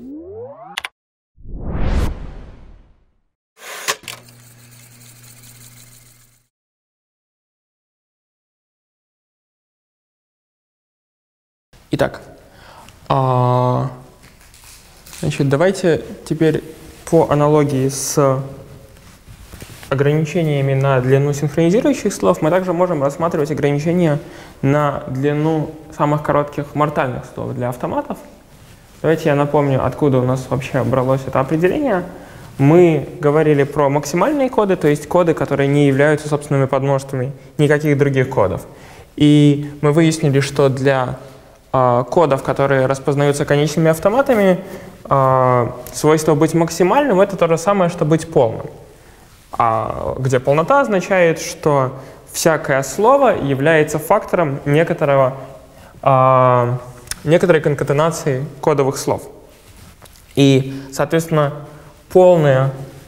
Итак, значит, давайте теперь по аналогии с ограничениями на длину синхронизирующих слов мы также можем рассматривать ограничения на длину самых коротких мортальных слов для автоматов. Давайте я напомню, откуда у нас вообще бралось это определение. Мы говорили про максимальные коды, то есть коды, которые не являются собственными подмножествами никаких других кодов. И мы выяснили, что для кодов, которые распознаются конечными автоматами, свойство быть максимальным — это то же самое, что быть полным. Где полнота означает, что всякое слово является фактором некоторой конкатенации кодовых слов. И, соответственно, полные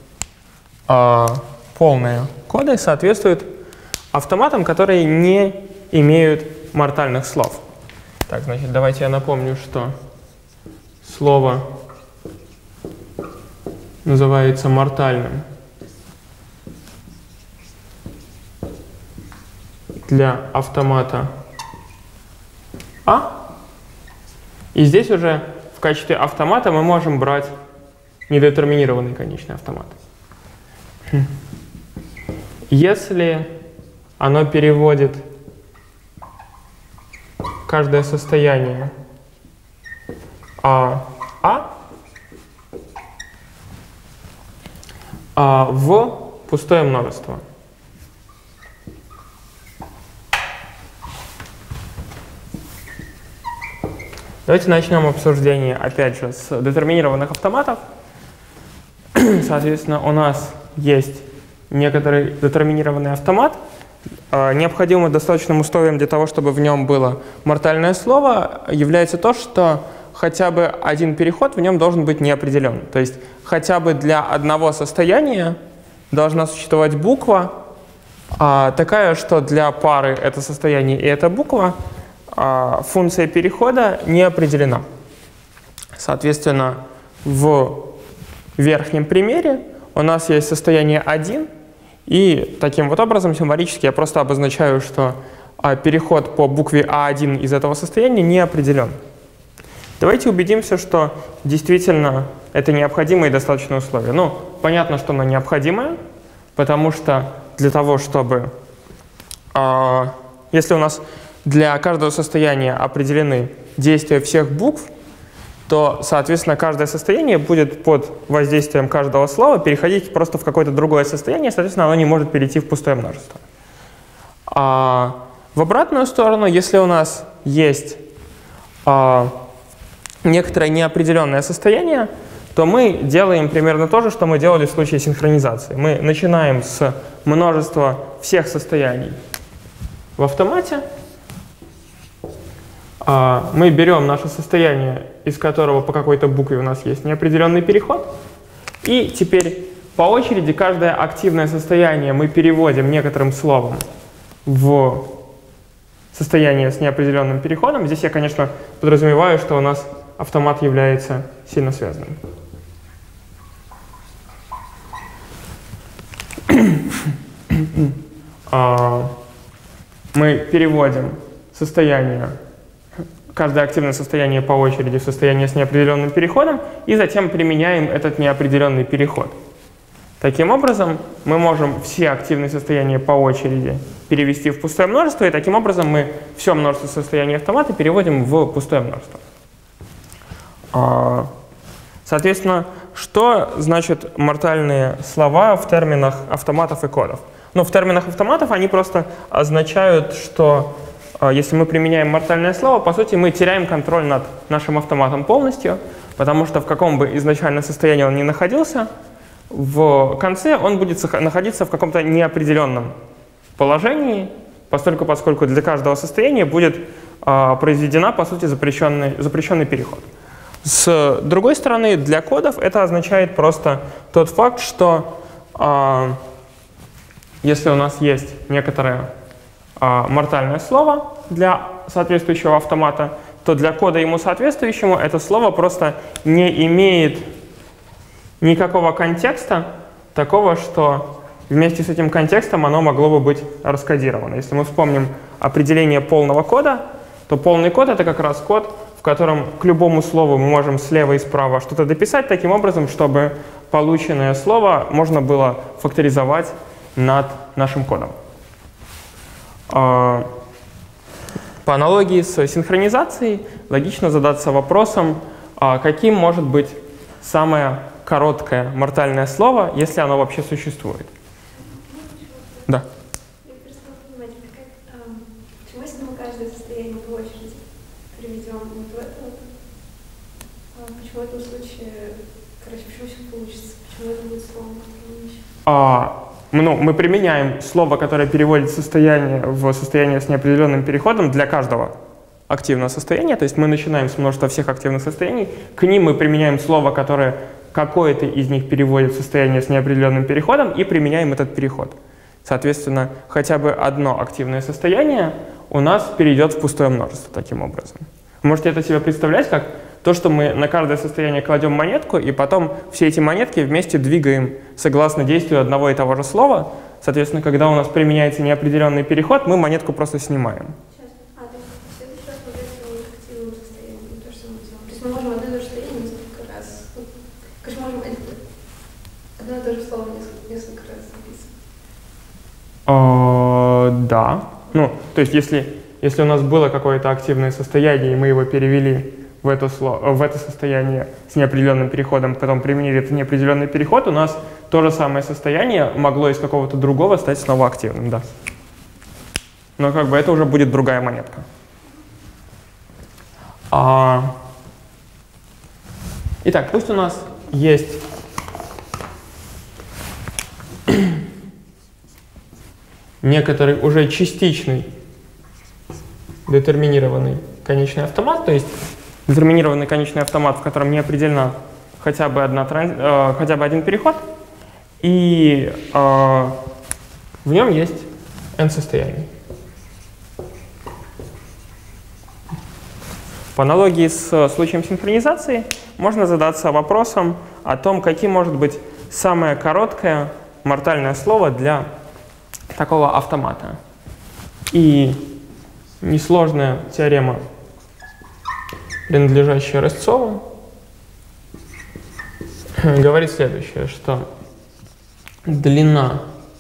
коды соответствуют автоматам, которые не имеют мортальных слов. Так, значит, давайте я напомню, что слово называется мортальным для автомата А. И здесь уже в качестве автомата мы можем брать недетерминированный конечный автомат. Если оно переводит каждое состояние в пустое множество. Давайте начнем обсуждение, опять же, с детерминированных автоматов. Соответственно, у нас есть некоторый детерминированный автомат. Необходимым достаточным условием для того, чтобы в нем было мортальное слово, является то, что хотя бы один переход в нем должен быть неопределен. То есть хотя бы для одного состояния должна существовать буква такая, что для пары это состояние и эта буква функция перехода не определена. Соответственно, в верхнем примере у нас есть состояние 1, и таким вот образом символически я просто обозначаю, что переход по букве А1 из этого состояния не определен. Давайте убедимся, что действительно это необходимое и достаточное условие. Ну, понятно, что оно необходимое, потому что для того, чтобы... если у нас для каждого состояния определены действия всех букв, то, соответственно, каждое состояние будет под воздействием каждого слова переходить просто в какое-то другое состояние, соответственно, оно не может перейти в пустое множество. В обратную сторону, если у нас есть некоторое неопределенное состояние, то мы делаем примерно то же, что мы делали в случае синхронизации. Мы начинаем с множества всех состояний в автомате. Мы берем наше состояние, из которого по какой-то букве у нас есть неопределенный переход, и теперь по очереди каждое активное состояние мы переводим некоторым словом в состояние с неопределенным переходом. Здесь я, конечно, подразумеваю, что у нас автомат является сильно связанным. Мы переводим состояние, каждое активное состояние по очереди в состояние с неопределенным переходом, и затем применяем этот неопределенный переход. Таким образом, мы можем все активные состояния по очереди перевести в пустое множество, и таким образом мы все множество состояний автомата переводим в пустое множество. Соответственно, что значит мортальные слова в терминах автоматов и кодов? Ну, в терминах автоматов они просто означают, что если мы применяем мортальное слово, по сути, мы теряем контроль над нашим автоматом полностью, потому что в каком бы изначально состоянии он ни находился, в конце он будет находиться в каком-то неопределенном положении, поскольку для каждого состояния будет произведена, по сути, запрещенный переход. С другой стороны, для кодов это означает просто тот факт, что если у нас есть некоторое мортальное слово для соответствующего автомата, то для кода ему соответствующему это слово просто не имеет никакого контекста такого, что вместе с этим контекстом оно могло бы быть раскодировано. Если мы вспомним определение полного кода, то полный код — это как раз код, в котором к любому слову мы можем слева и справа что-то дописать таким образом, чтобы полученное слово можно было факторизовать над нашим кодом. По аналогии с синхронизацией логично задаться вопросом, каким может быть самое короткое мортальное слово, если оно вообще существует. Да. Я перестала понимать, почему если мы каждое состояние по очереди приведем вот в это, почему в этом случае, почему все получится, почему это будет слово, мы применяем слово, которое переводит состояние в состояние с неопределенным переходом для каждого активного состояния. То есть мы начинаем с множества всех активных состояний, к ним мы применяем слово, которое какое-то из них переводит в состояние с неопределенным переходом, и применяем этот переход. Соответственно, хотя бы одно активное состояние у нас перейдет в пустое множество таким образом. Вы можете это себе представлять как то, что мы на каждое состояние кладем монетку, и потом все эти монетки вместе двигаем согласно действию одного и того же слова. Соответственно, когда у нас применяется неопределенный переход, мы монетку просто снимаем. Мы можем одно и то же состояние несколько раз. Конечно, можем одно и то же слово несколько раз записывать. Да. То есть если у нас было какое-то активное состояние, и мы его перевели в это состояние с неопределенным переходом, потом применили этот неопределенный переход, у нас то же самое состояние могло из какого-то другого стать снова активным, да. Но это уже будет другая монетка. Итак, пусть у нас есть некоторый уже частичный детерминированный конечный автомат, то есть детерминированный конечный автомат, в котором не определена хотя бы один переход, и в нем есть n состояний. По аналогии с случаем синхронизации можно задаться вопросом о том, каким может быть самое короткое мортальное слово для такого автомата. И несложная теорема, принадлежащая Резцову, говорит следующее, что длина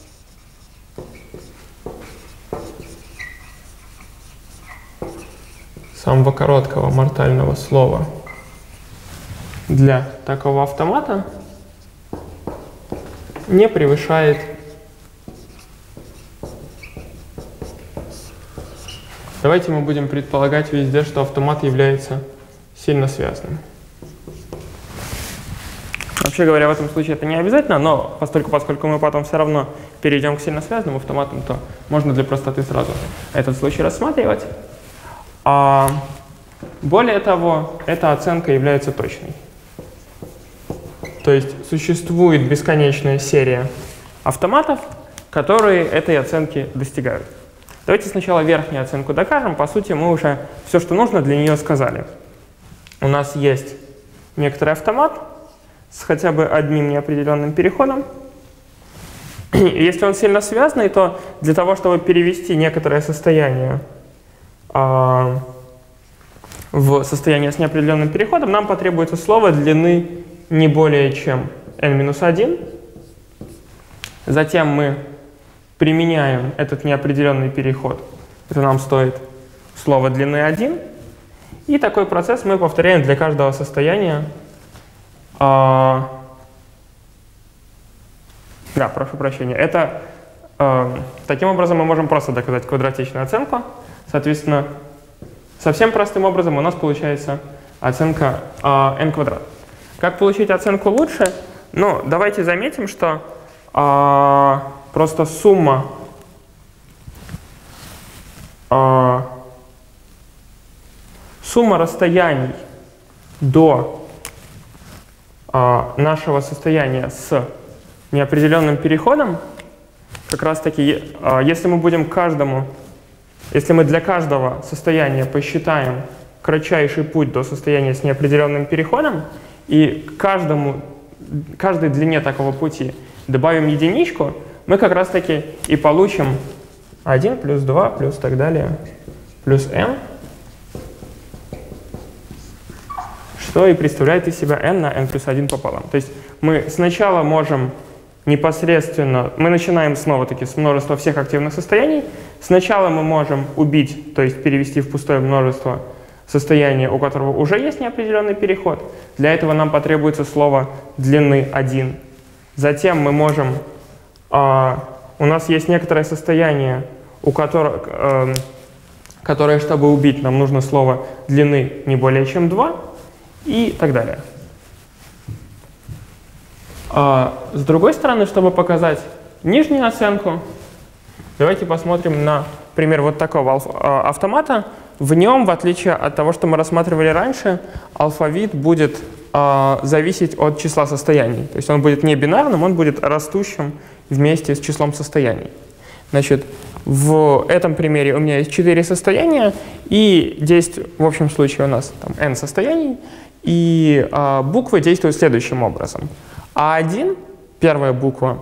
самого короткого мортального слова для такого автомата не превышает Давайте мы будем предполагать везде, что автомат является сильно связанным. Вообще говоря, в этом случае это не обязательно, но поскольку мы потом все равно перейдем к сильно связанным автоматам, то можно для простоты сразу этот случай рассматривать. Более того, эта оценка является точной. То есть существует бесконечная серия автоматов, которые этой оценки достигают. Давайте сначала верхнюю оценку докажем. По сути, мы уже все, что нужно, для нее сказали. У нас есть некоторый автомат с хотя бы одним неопределенным переходом. И если он сильно связанный, то для того, чтобы перевести некоторое состояние в состояние с неопределенным переходом, нам потребуется слово длины не более чем n-1. Затем мы применяем этот неопределенный переход. Это нам стоит слово длины 1. И такой процесс мы повторяем для каждого состояния. Да, прошу прощения. Таким образом мы можем просто доказать квадратичную оценку. Соответственно, совсем простым образом у нас получается оценка n квадрат. Как получить оценку лучше? Ну, давайте заметим, что просто сумма расстояний до нашего состояния с неопределенным переходом, как раз таки, если мы для каждого состояния посчитаем кратчайший путь до состояния с неопределенным переходом, и каждой длине такого пути добавим единичку, мы как раз таки и получим 1 плюс 2 плюс так далее плюс n, что и представляет из себя n на n плюс 1 пополам. То есть мы сначала можем непосредственно, мы начинаем снова-таки с множества всех активных состояний. Сначала мы можем убить, то есть перевести в пустое множество состояние, у которого уже есть неопределенный переход. Для этого нам потребуется слово длины 1. Затем мы можем, у нас есть некоторое состояние, которое, чтобы убить, нам нужно слово длины не более чем 2 и так далее. С другой стороны, чтобы показать нижнюю оценку, давайте посмотрим на пример вот такого автомата. В нем, в отличие от того, что мы рассматривали раньше, алфавит будет зависеть от числа состояний. То есть он будет не бинарным, он будет растущим вместе с числом состояний. Значит, в этом примере у меня есть 4 состояния, и здесь в общем случае у нас там n состояний, и буквы действуют следующим образом. А1, первая буква,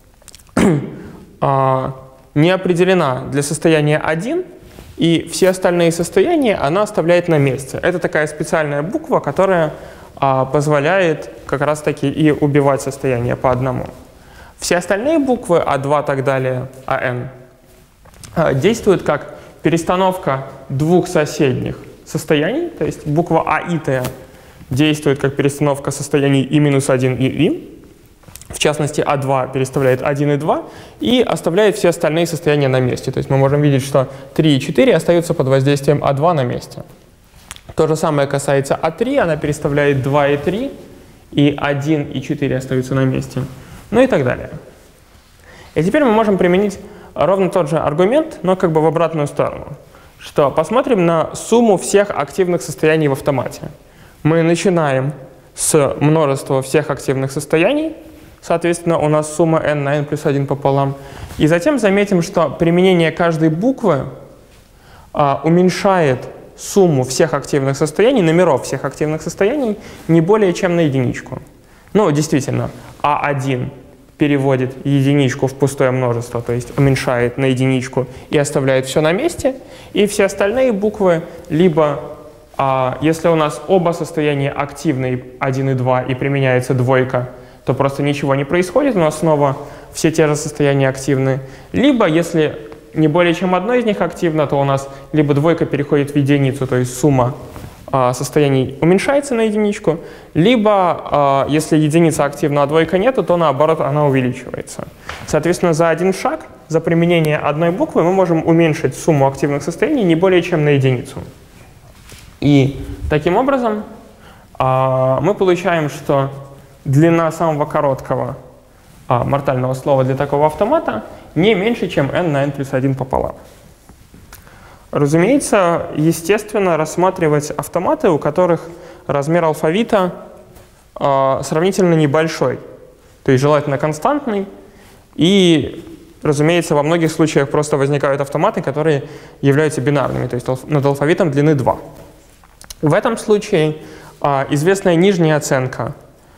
не определена для состояния 1, и все остальные состояния она оставляет на месте. Это такая специальная буква, которая позволяет как раз-таки и убивать состояние по одному. Все остальные буквы, А2 и так далее, АН, действуют как перестановка двух соседних состояний, то есть буква А и Т действует как перестановка состояний И-1 и И. В частности, А2 переставляет 1 и 2 и оставляет все остальные состояния на месте. То есть мы можем видеть, что 3 и 4 остаются под воздействием А2 на месте. То же самое касается А3, она переставляет 2 и 3, и 1 и 4 остаются на месте. Ну и так далее. И теперь мы можем применить ровно тот же аргумент, но как бы в обратную сторону. Что посмотрим на сумму всех активных состояний в автомате. Мы начинаем с множества всех активных состояний. Соответственно, у нас сумма n на n плюс 1 пополам. И затем заметим, что применение каждой буквы уменьшает сумму всех активных состояний, номеров всех активных состояний, не более чем на единичку. Ну, действительно, А1 переводит единичку в пустое множество, то есть уменьшает на единичку и оставляет все на месте. И все остальные буквы либо, если у нас оба состояния активны, 1 и 2, и применяется двойка, то просто ничего не происходит, у нас снова все те же состояния активны. Либо, если не более чем одно из них активно, то у нас либо двойка переходит в единицу, то есть сумма состояний уменьшается на единичку, либо, если единица активна, а двойка нету, то наоборот она увеличивается. Соответственно, за один шаг, за применение одной буквы, мы можем уменьшить сумму активных состояний не более чем на единицу. И таким образом мы получаем, что длина самого короткого мортального слова для такого автомата не меньше, чем n на n плюс 1 пополам. Разумеется, естественно, рассматривать автоматы, у которых размер алфавита сравнительно небольшой, то есть желательно константный. И, разумеется, во многих случаях просто возникают автоматы, которые являются бинарными, то есть над алфавитом длины 2. В этом случае известная нижняя оценка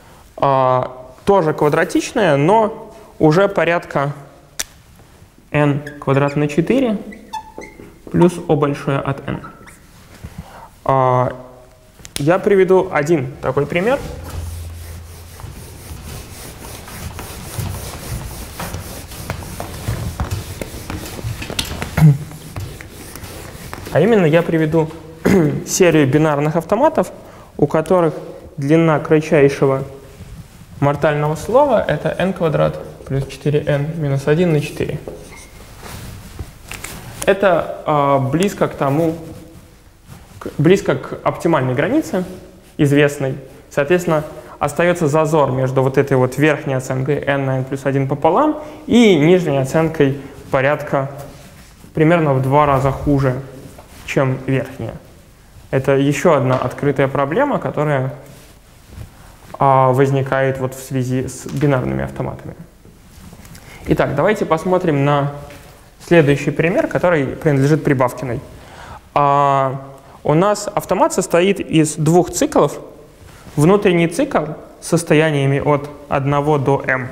тоже квадратичная, но уже порядка n квадрат на 4 плюс O большое от n. Я приведу один такой пример. А именно я приведу серию бинарных автоматов, у которых длина кратчайшего мортального слова — это n квадрат плюс 4n минус 1 на 4. Это близко к оптимальной границе, известной. Соответственно, остается зазор между вот этой вот верхней оценкой n на n плюс 1 пополам и нижней оценкой порядка примерно в 2 раза хуже, чем верхняя. Это еще одна открытая проблема, которая возникает вот в связи с бинарными автоматами. Итак, давайте посмотрим на следующий пример, который принадлежит Прибавкиной. У нас автомат состоит из двух циклов. Внутренний цикл с состояниями от 1 до m.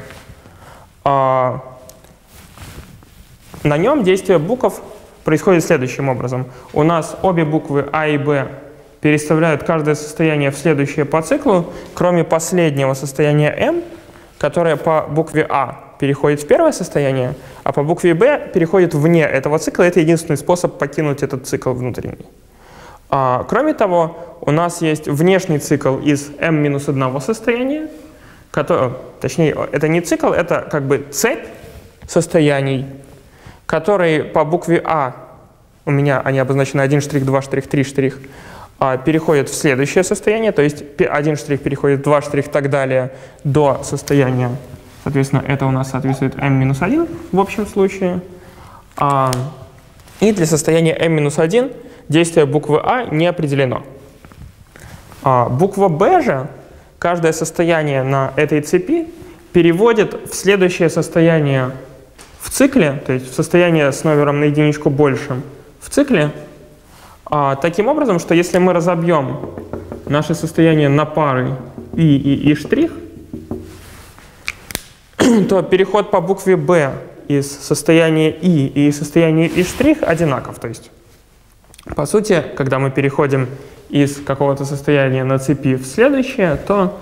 На нем действие букв происходит следующим образом. У нас обе буквы А и Б переставляют каждое состояние в следующее по циклу, кроме последнего состояния m, которое по букве А переходит в первое состояние, а по букве Б переходит вне этого цикла. Это единственный способ покинуть этот цикл внутренний. Кроме того, у нас есть внешний цикл из m-1 состояния, точнее, это не цикл, это как бы цепь состояний, которые по букве А, у меня они обозначены 1 штрих, 2 штрих, 3 штрих, переходят в следующее состояние, то есть 1 штрих переходит в 2 штрих и так далее до состояния, соответственно, это у нас соответствует m-1 в общем случае. И для состояния m-1 действие буквы А не определено. Буква Б же, каждое состояние на этой цепи переводит в следующее состояние в цикле, то есть в состояние с номером на единичку большим в цикле, таким образом, что если мы разобьем наше состояние на пары И и И', то переход по букве Б из состояния И состояния И' одинаков. То есть, по сути, когда мы переходим из какого-то состояния на цепи в следующее, то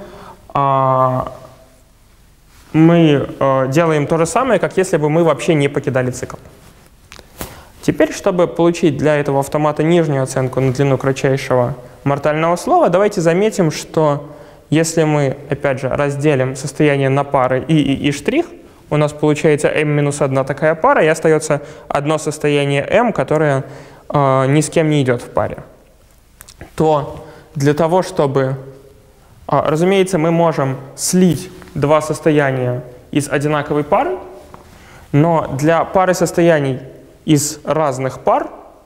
мы делаем то же самое, как если бы мы вообще не покидали цикл. Теперь, чтобы получить для этого автомата нижнюю оценку на длину кратчайшего мортального слова, давайте заметим, что если мы, опять же, разделим состояние на пары И и И', у нас получается m-1 такая пара, и остается одно состояние m, которое ни с кем не идет в паре. То для того, чтобы... разумеется, мы можем слить два состояния из одинаковой пары, но для пары состояний из разных пар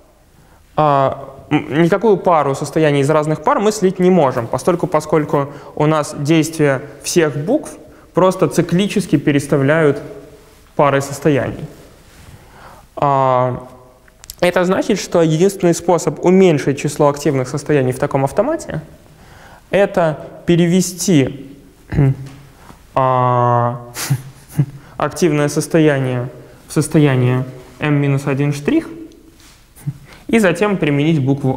никакую пару состояний из разных пар мы слить не можем, поскольку у нас действия всех букв просто циклически переставляют пары состояний. Это значит, что единственный способ уменьшить число активных состояний в таком автомате — это перевести активное состояние в состояние m-1 штрих и затем применить букву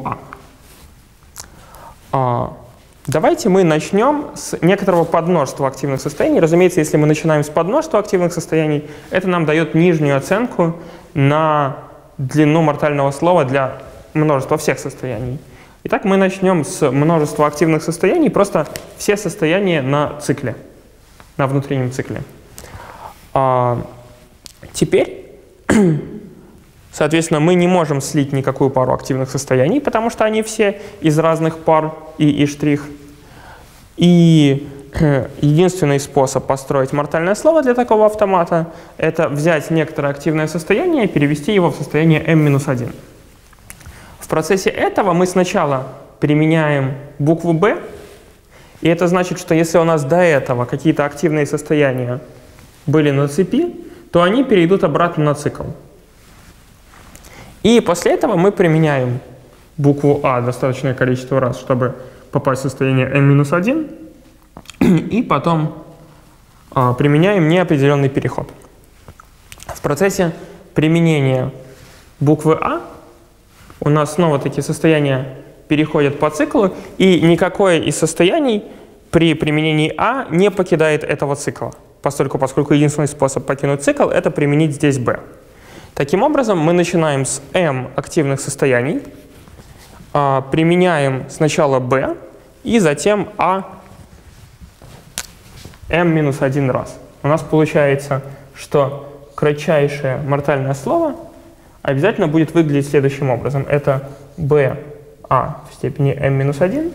А. Давайте мы начнем с некоторого подмножества активных состояний. Разумеется, если мы начинаем с подмножества активных состояний, это нам дает нижнюю оценку на длину мортального слова для множества всех состояний. Итак, мы начнем с множества активных состояний, просто все состояния на цикле, на внутреннем цикле. Теперь, соответственно, мы не можем слить никакую пару активных состояний, потому что они все из разных пар И и штрих. И единственный способ построить мортальное слово для такого автомата — это взять некоторое активное состояние и перевести его в состояние m-1. В процессе этого мы сначала применяем букву B, и это значит, что если у нас до этого какие-то активные состояния были на цепи, то они перейдут обратно на цикл. И после этого мы применяем букву А достаточное количество раз, чтобы попасть в состояние m-1, и потом применяем неопределенный переход. В процессе применения буквы А у нас снова такие состояния переходят по циклу, и никакое из состояний при применении А не покидает этого цикла, поскольку единственный способ покинуть цикл — это применить здесь B. Таким образом, мы начинаем с M активных состояний, применяем сначала B и затем А m-1 раз. У нас получается, что кратчайшее мортальное слово обязательно будет выглядеть следующим образом. Это BA в степени m-1.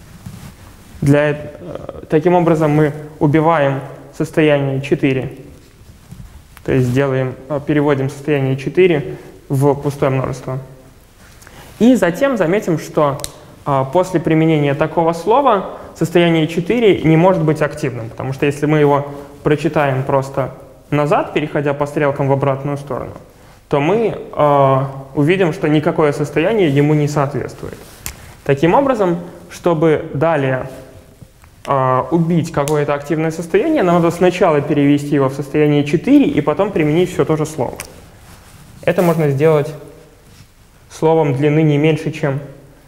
Таким образом мы убиваем состояние 4. То есть переводим состояние 4 в пустое множество. И затем заметим, что после применения такого слова состояние 4 не может быть активным, потому что если мы его прочитаем просто назад, переходя по стрелкам в обратную сторону, то мы увидим, что никакое состояние ему не соответствует. Таким образом, чтобы далее убить какое-то активное состояние, нам надо сначала перевести его в состояние 4 и потом применить все то же слово. Это можно сделать словом длины не меньше, чем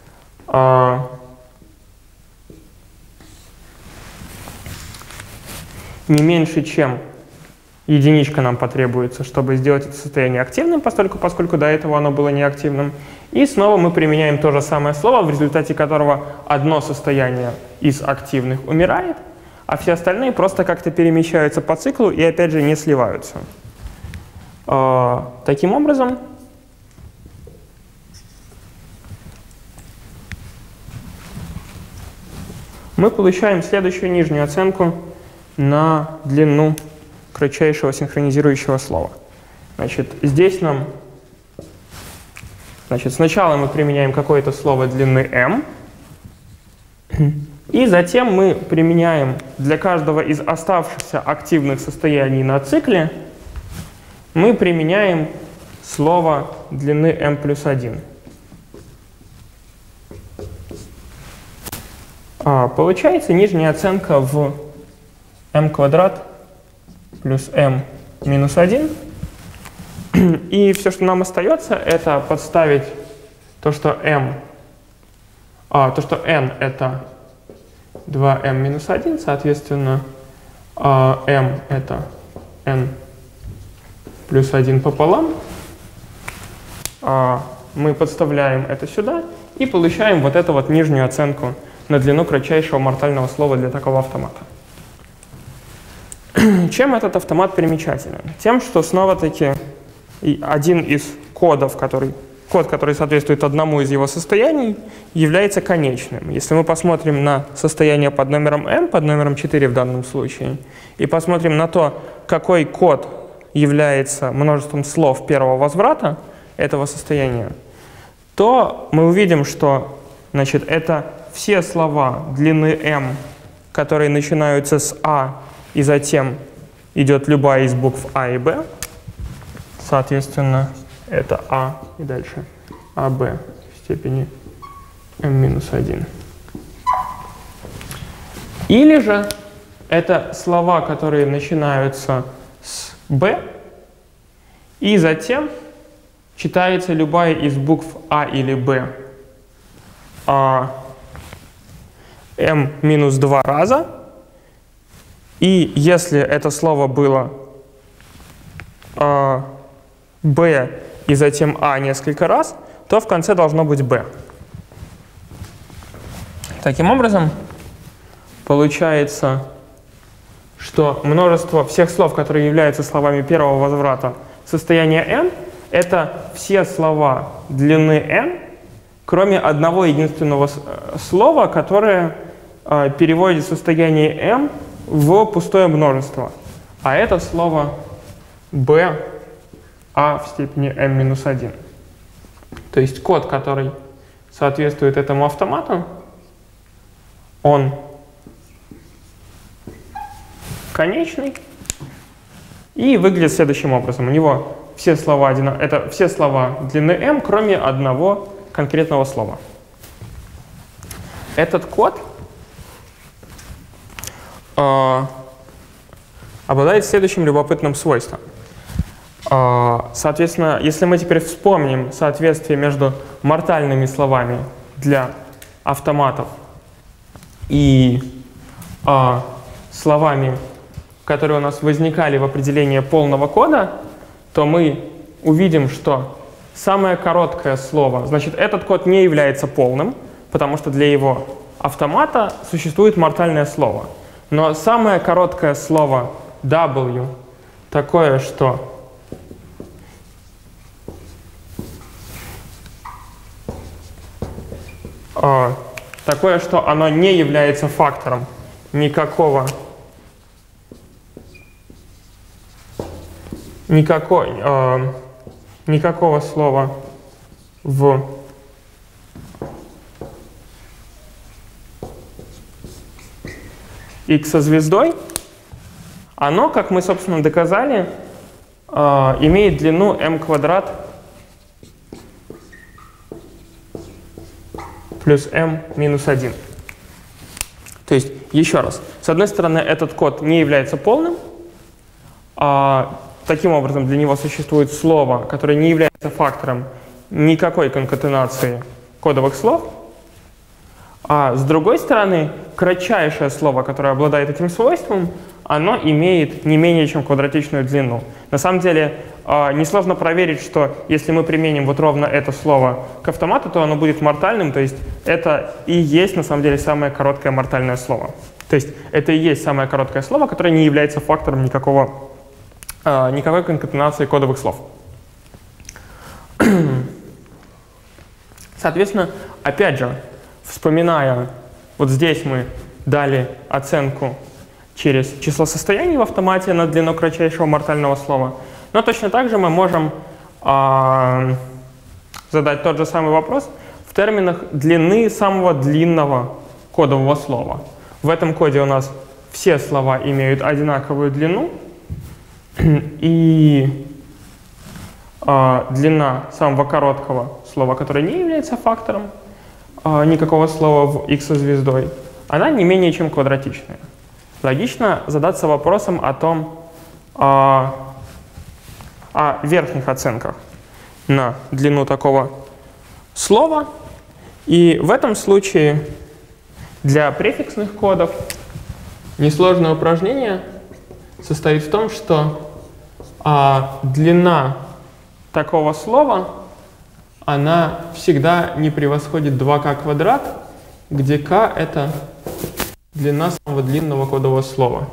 единичка нам потребуется, чтобы сделать это состояние активным, поскольку до этого оно было неактивным. И снова мы применяем то же самое слово, в результате которого одно состояние из активных умирает, а все остальные просто как-то перемещаются по циклу и опять же не сливаются. Таким образом, мы получаем следующую нижнюю оценку на длину кратчайшего синхронизирующего слова. Здесь сначала мы применяем какое-то слово длины m, и затем мы применяем для каждого из оставшихся активных состояний на цикле, мы применяем слово длины m плюс 1. Получается нижняя оценка в m квадрат плюс m минус 1. И все, что нам остается, это подставить то, что n это 2m минус 1, соответственно, m это n плюс 1 пополам. Мы подставляем это сюда и получаем вот эту вот нижнюю оценку на длину кратчайшего мортального слова для такого автомата. Чем этот автомат примечателен? Тем, что снова-таки один из код, который соответствует одному из его состояний, является конечным. Если мы посмотрим на состояние под номером m, под номером 4 в данном случае, и посмотрим на то, какой код является множеством слов первого возврата этого состояния, то мы увидим, что это все слова длины m, которые начинаются с a, и затем идет любая из букв А и Б. Соответственно, это А и дальше АБ в степени m-1. Или же это слова, которые начинаются с Б, и затем читается любая из букв А или Б m-2 раза. И если это слово было b и затем a несколько раз, то в конце должно быть b. Таким образом, получается, что множество всех слов, которые являются словами первого возврата состояния n, это все слова длины n, кроме одного единственного слова, которое переводит состояние m в пустое множество. А это слово b a в степени m-1. То есть код, который соответствует этому автомату, он конечный и выглядит следующим образом. У него все слова длины m, кроме одного конкретного слова. Этот код обладает следующим любопытным свойством. Соответственно, если мы теперь вспомним соответствие между мортальными словами для автоматов и словами, которые у нас возникали в определении полного кода, то мы увидим, что самое короткое слово, этот код не является полным, потому что для его автомата существует мортальное слово. Но самое короткое слово W такое, что оно не является фактором никакого слова в x со звездой, оно, как мы, собственно, доказали, имеет длину m квадрат плюс m минус 1. То есть, еще раз, с одной стороны, этот код не является полным, таким образом для него существует слово, которое не является фактором никакой конкатенации кодовых слов, а с другой стороны, кратчайшее слово, которое обладает этим свойством, оно имеет не менее чем квадратичную длину. На самом деле, несложно проверить, что если мы применим вот ровно это слово к автомату, то оно будет мортальным, то есть это и есть на самом деле самое короткое мортальное слово. То есть это и есть самое короткое слово, которое не является фактором никакой конкатенации кодовых слов. Соответственно, опять же, вспоминая, вот здесь мы дали оценку через число состояний в автомате на длину кратчайшего мортального слова, но точно так же мы можем задать тот же самый вопрос в терминах длины самого длинного кодового слова. В этом коде у нас все слова имеют одинаковую длину, и длина самого короткого слова, которое не является фактором никакого слова в x со звездой, она не менее чем квадратичная. Логично задаться вопросом о том, о верхних оценках на длину такого слова. И в этом случае для префиксных кодов несложное упражнение состоит в том, что длина такого слова, она всегда не превосходит 2k квадрат, где k — это длина самого длинного кодового слова.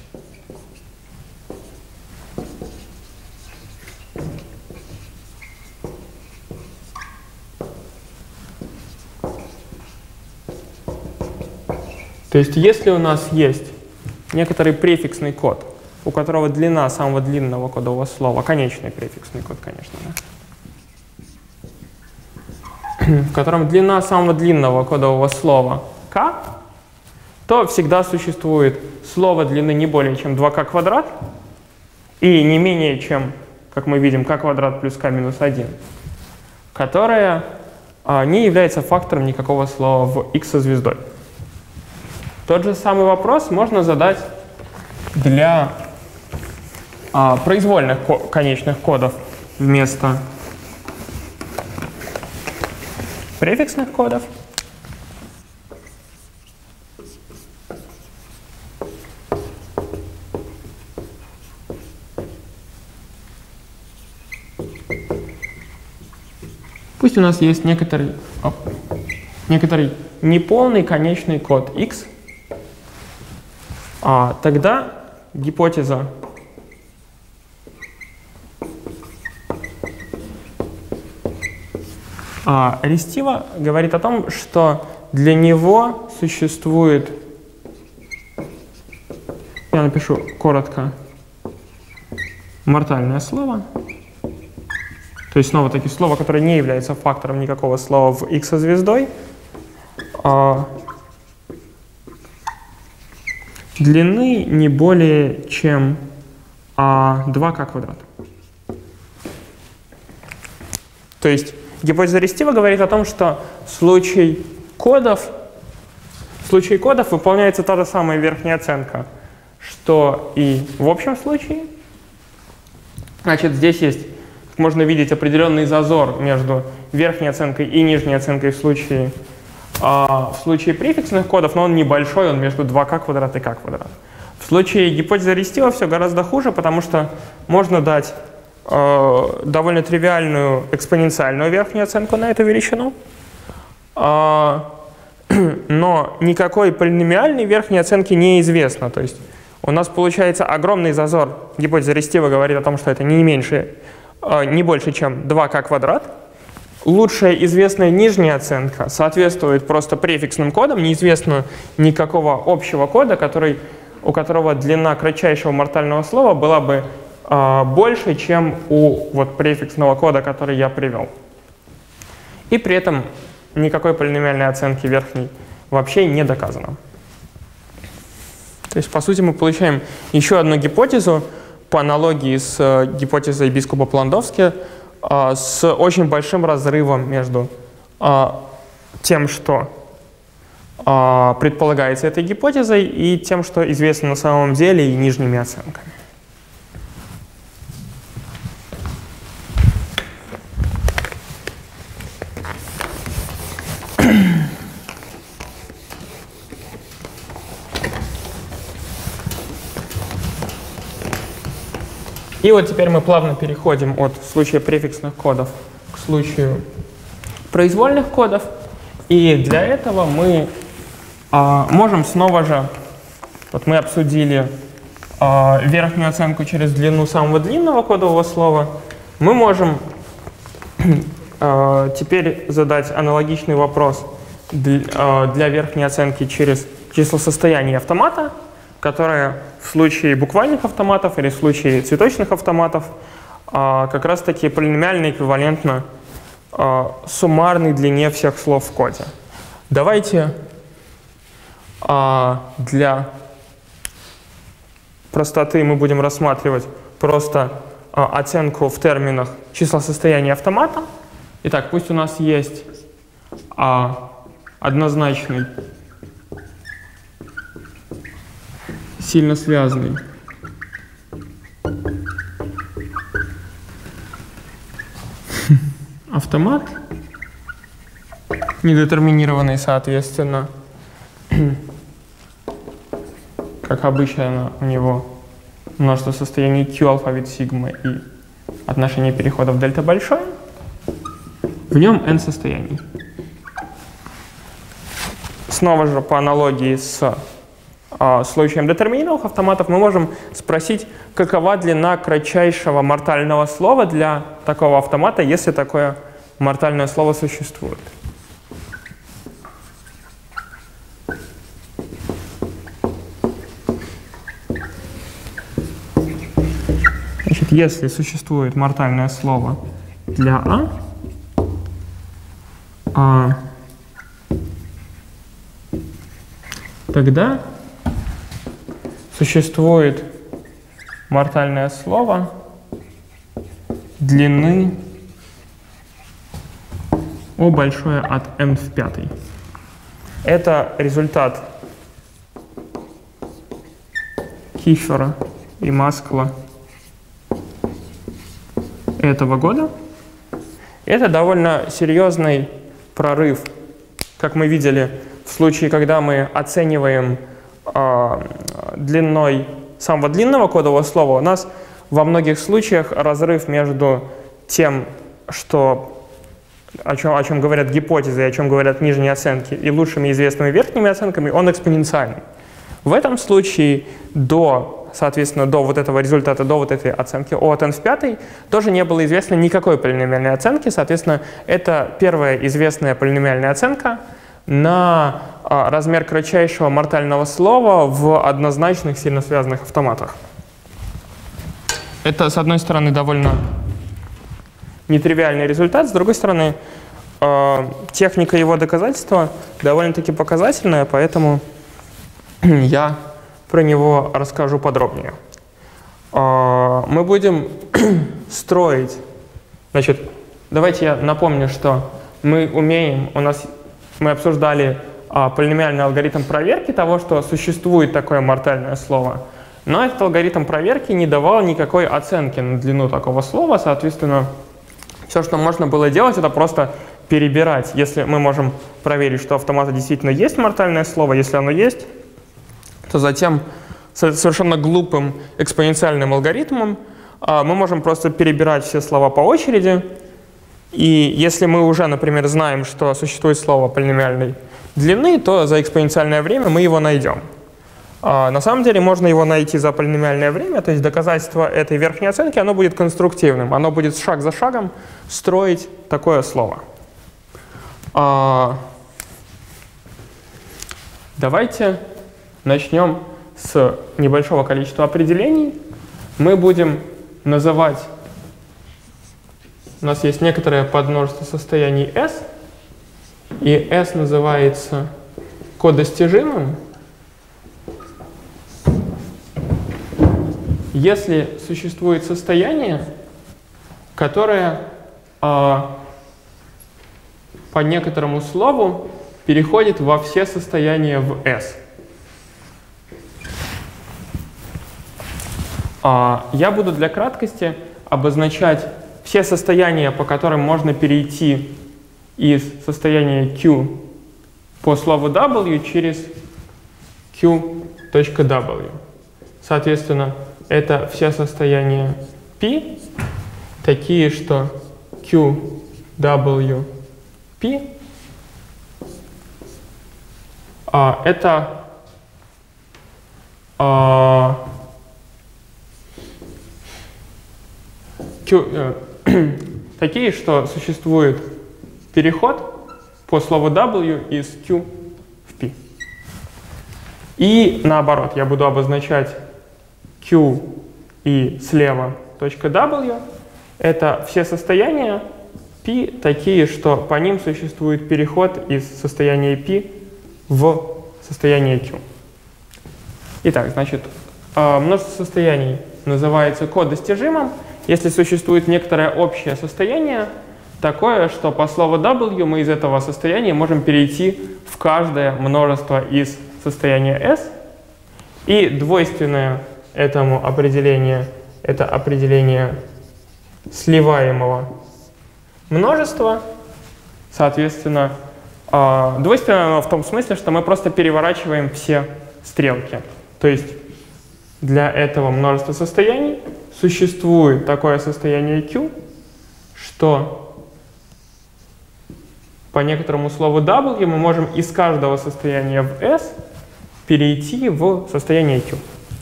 То есть если у нас есть некоторый префиксный код, у которого длина самого длинного кодового слова, конечный префиксный код, конечно, да, в котором длина самого длинного кодового слова k, то всегда существует слово длины не более чем 2k квадрат и не менее чем, как мы видим, k квадрат плюс k минус 1, которое не является фактором никакого слова в x со звездой. Тот же самый вопрос можно задать для произвольных конечных кодов вместо префиксных кодов. Пусть у нас есть некоторый неполный конечный код x, тогда гипотеза Рестива говорит о том, что для него существует, я напишу коротко, мортальное слово, то есть снова-таки слово, которое не является фактором никакого слова в x со звездой, длины не более чем 2k квадрат. То есть гипотеза Рестива говорит о том, что в случае кодов выполняется та же самая верхняя оценка, что и в общем случае. Значит, здесь есть, как можно видеть, определенный зазор между верхней оценкой и нижней оценкой в случае префиксных кодов, но он небольшой, он между 2k квадрат и k квадрат. В случае гипотезы Рестива все гораздо хуже, потому что можно дать довольно тривиальную экспоненциальную верхнюю оценку на эту величину, но никакой полиномиальной верхней оценки неизвестно. То есть у нас получается огромный зазор. Гипотеза Рестива говорит о том, что это не больше, чем 2k квадрат. Лучшая известная нижняя оценка соответствует просто префиксным кодам, неизвестно никакого общего кода, у которого длина кратчайшего мортального слова была бы больше, чем у префиксного кода, который я привел. И при этом никакой полиномиальной оценки верхней вообще не доказано. То есть, по сути, мы получаем еще одну гипотезу по аналогии с гипотезой Бискупа-Пландовски с очень большим разрывом между тем, что предполагается этой гипотезой, и тем, что известно на самом деле, и нижними оценками. И вот теперь мы плавно переходим от случая префиксных кодов к случаю произвольных кодов. И для этого мы можем снова же, вот мы обсудили верхнюю оценку через длину самого длинного кодового слова, мы можем теперь задать аналогичный вопрос для верхней оценки через число состояний автомата, которое в случае буквальных автоматов или в случае цветочных автоматов как раз-таки полиномиально эквивалентно суммарной длине всех слов в коде. Давайте для простоты мы будем рассматривать просто оценку в терминах числа состояния автомата. Итак, пусть у нас есть однозначный, сильно связанный автомат, недетерминированный, соответственно, как обычно у него множество состояний Q, алфавит сигма и отношение переходов дельта большое. В нем n состояний. Снова же по аналогии с случаем детерминированных автоматов мы можем спросить, какова длина кратчайшего мортального слова для такого автомата, если такое мортальное слово существует. Значит, если существует мортальное слово для тогда существует мортальное слово длины O большое от n в пятой. Это результат Кифера и Маскла этого года. Это довольно серьезный прорыв, как мы видели в случае, когда мы оцениваем длиной самого длинного кодового слова. У нас во многих случаях разрыв между тем, о чем говорят гипотезы, о чем говорят нижние оценки, и лучшими известными верхними оценками, он экспоненциальный. В этом случае соответственно, до вот этого результата, до вот этой оценки O от n в пятой, тоже не было известно никакой полиномиальной оценки. Соответственно, это первая известная полиномиальная оценка на размер кратчайшего мортального слова в однозначных сильно связанных автоматах. Это, с одной стороны, довольно нетривиальный результат, с другой стороны, техника его доказательства довольно-таки показательная, поэтому я про него расскажу подробнее. Мы будем строить, значит, давайте я напомню, что мы обсуждали полиномиальный алгоритм проверки того, что существует такое мортальное слово, но этот алгоритм проверки не давал никакой оценки на длину такого слова, соответственно, все, что можно было делать, это просто перебирать. Если мы можем проверить, что у автомата действительно есть мортальное слово, если оно есть, то затем совершенно глупым экспоненциальным алгоритмом мы можем просто перебирать все слова по очереди. И если мы уже, например, знаем, что существует слово полиномиальной длины, то за экспоненциальное время мы его найдем. На самом деле можно его найти за полиномиальное время, то есть доказательство этой верхней оценки, оно будет конструктивным, оно будет шаг за шагом строить такое слово. Давайте начнем с небольшого количества определений. Мы будем называть, у нас есть некоторое подмножество состояний S, и S называется кодостижимым, если существует состояние, которое по некоторому слову переходит во все состояния в S. Я буду для краткости обозначать все состояния, по которым можно перейти из состояния Q по слову W через Q.W. Соответственно, это все состояния P, такие, что QW P это такие, что существует переход по слову W из Q в P. И наоборот, я буду обозначать Q и слева точка W. Это все состояния P такие, что по ним существует переход из состояния P в состояние Q. Итак, значит, множество состояний называется кодостижимым, если существует некоторое общее состояние, такое, что по слову W мы из этого состояния можем перейти в каждое множество из состояния S. И двойственное этому определение — это определение сливаемого множества. Соответственно, двойственное в том смысле, что мы просто переворачиваем все стрелки. То есть для этого множества состояний существует такое состояние Q, что по некоторому слову W мы можем из каждого состояния в S перейти в состояние Q.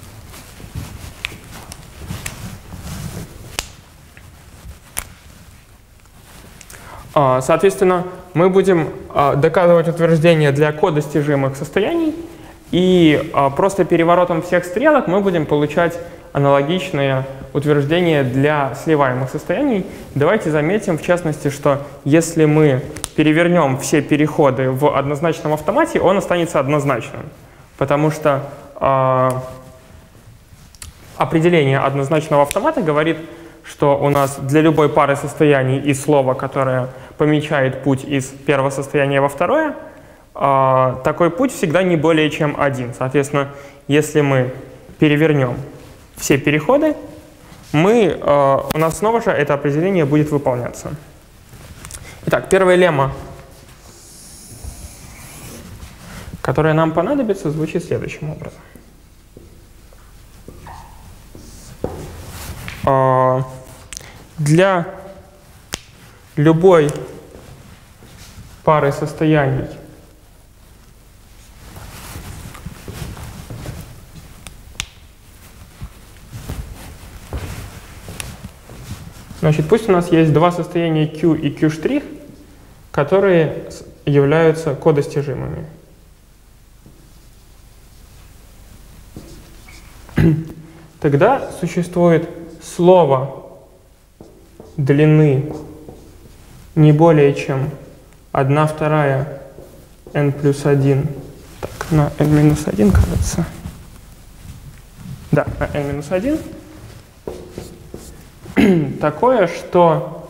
Соответственно, мы будем доказывать утверждение для кодостижимых состояний, и просто переворотом всех стрелок мы будем получать аналогичные утверждения для сливаемых состояний. Давайте заметим, в частности, что если мы перевернем все переходы в однозначном автомате, он останется однозначным, потому что определение однозначного автомата говорит, что у нас для любой пары состояний и слова, которое помечает путь из первого состояния во второе, такой путь всегда не более чем один. Соответственно, если мы перевернем все переходы, у нас снова же это определение будет выполняться. Итак, первая лемма, которая нам понадобится, звучит следующим образом. Для любой пары состояний значит, пусть у нас есть два состояния Q и Q', которые являются кодостижимыми. Тогда существует слово длины не более чем 1/2 n плюс 1, так, на n минус 1, кажется. Да, на n минус 1. Такое, что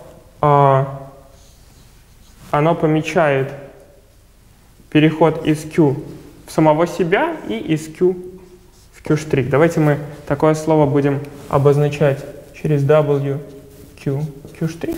оно помечает переход из Q в самого себя и из Q в Q'. Давайте мы такое слово будем обозначать через W, Q, Q'.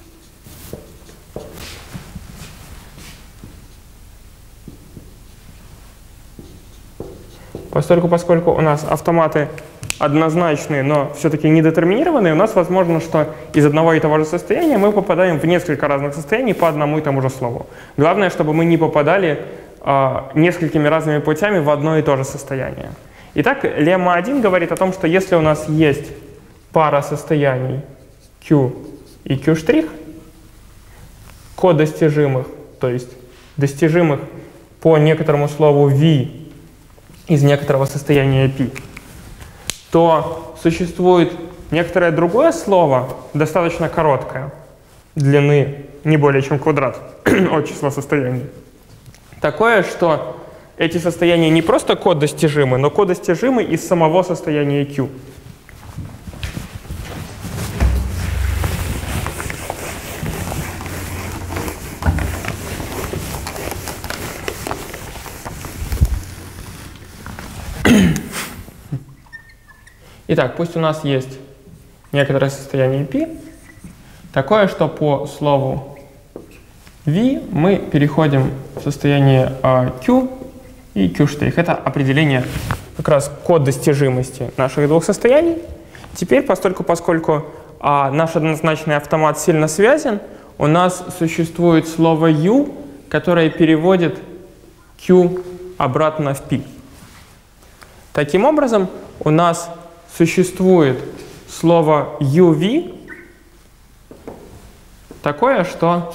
Поскольку у нас автоматы однозначные, но все-таки недетерминированные, у нас возможно, что из одного и того же состояния мы попадаем в несколько разных состояний по одному и тому же слову. Главное, чтобы мы не попадали несколькими разными путями в одно и то же состояние. Итак, лемма 1 говорит о том, что если у нас есть пара состояний Q и Q', кодостижимых, то есть достижимых по некоторому слову V из некоторого состояния P, то существует некоторое другое слово, достаточно короткое, длины не более чем квадрат от числа состояний. Такое, что эти состояния не просто кодостижимы, но кодостижимы из самого состояния Q. Итак, пусть у нас есть некоторое состояние p, такое, что по слову v мы переходим в состояние q и q'. Это определение, как раз код достижимости наших двух состояний. Теперь, поскольку наш однозначный автомат сильно связан, у нас существует слово u, которое переводит q обратно в p. Таким образом, у нас существует слово uv, такое, что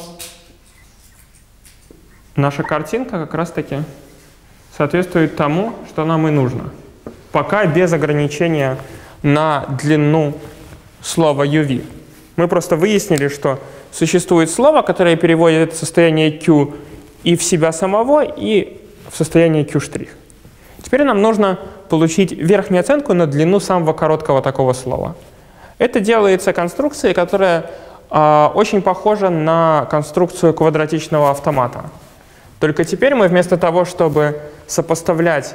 наша картинка как раз-таки соответствует тому, что нам и нужно. Пока без ограничения на длину слова uv. Мы просто выяснили, что существует слово, которое переводит состояние q и в себя самого, и в состояние q'. Теперь нам нужно получить верхнюю оценку на длину самого короткого такого слова. Это делается конструкцией, которая очень похожа на конструкцию квадратичного автомата. Только теперь мы вместо того, чтобы сопоставлять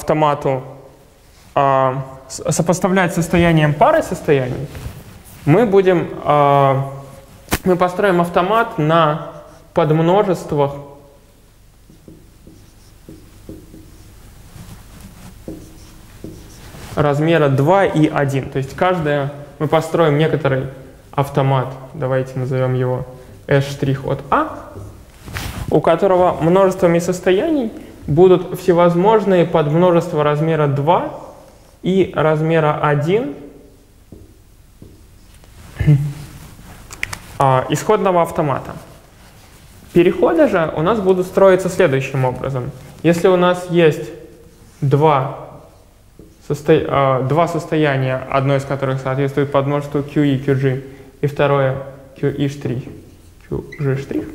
сопоставлять состоянием пары состояний, мы построим автомат на подмножествах размера 2 и 1. То есть мы построим некоторый автомат, давайте назовем его S' от A, у которого множествами состояний будут всевозможные подмножества размера 2 и размера 1 исходного автомата. Переходы же у нас будут строиться следующим образом. Если у нас есть два состояния, одно из которых соответствует подмножеству QE, QG, и второе QE', QG',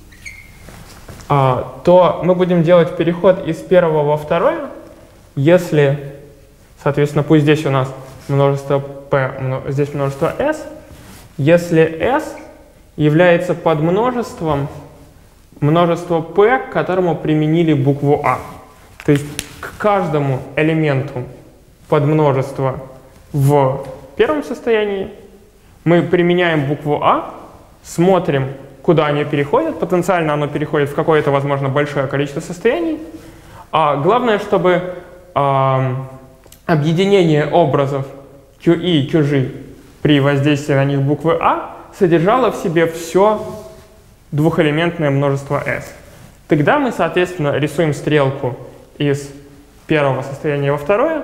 то мы будем делать переход из первого во второе, если, соответственно, пусть здесь у нас множество P, здесь множество S, если S является подмножеством множества P, к которому применили букву A. То есть к каждому элементу подмножества в первом состоянии мы применяем букву А, смотрим, куда они переходят. Потенциально оно переходит в какое-то, возможно, большое количество состояний. Главное, чтобы объединение образов QE и QG при воздействии на них буквы А содержало в себе все двухэлементное множество S. Тогда мы, соответственно, рисуем стрелку из первого состояния во второе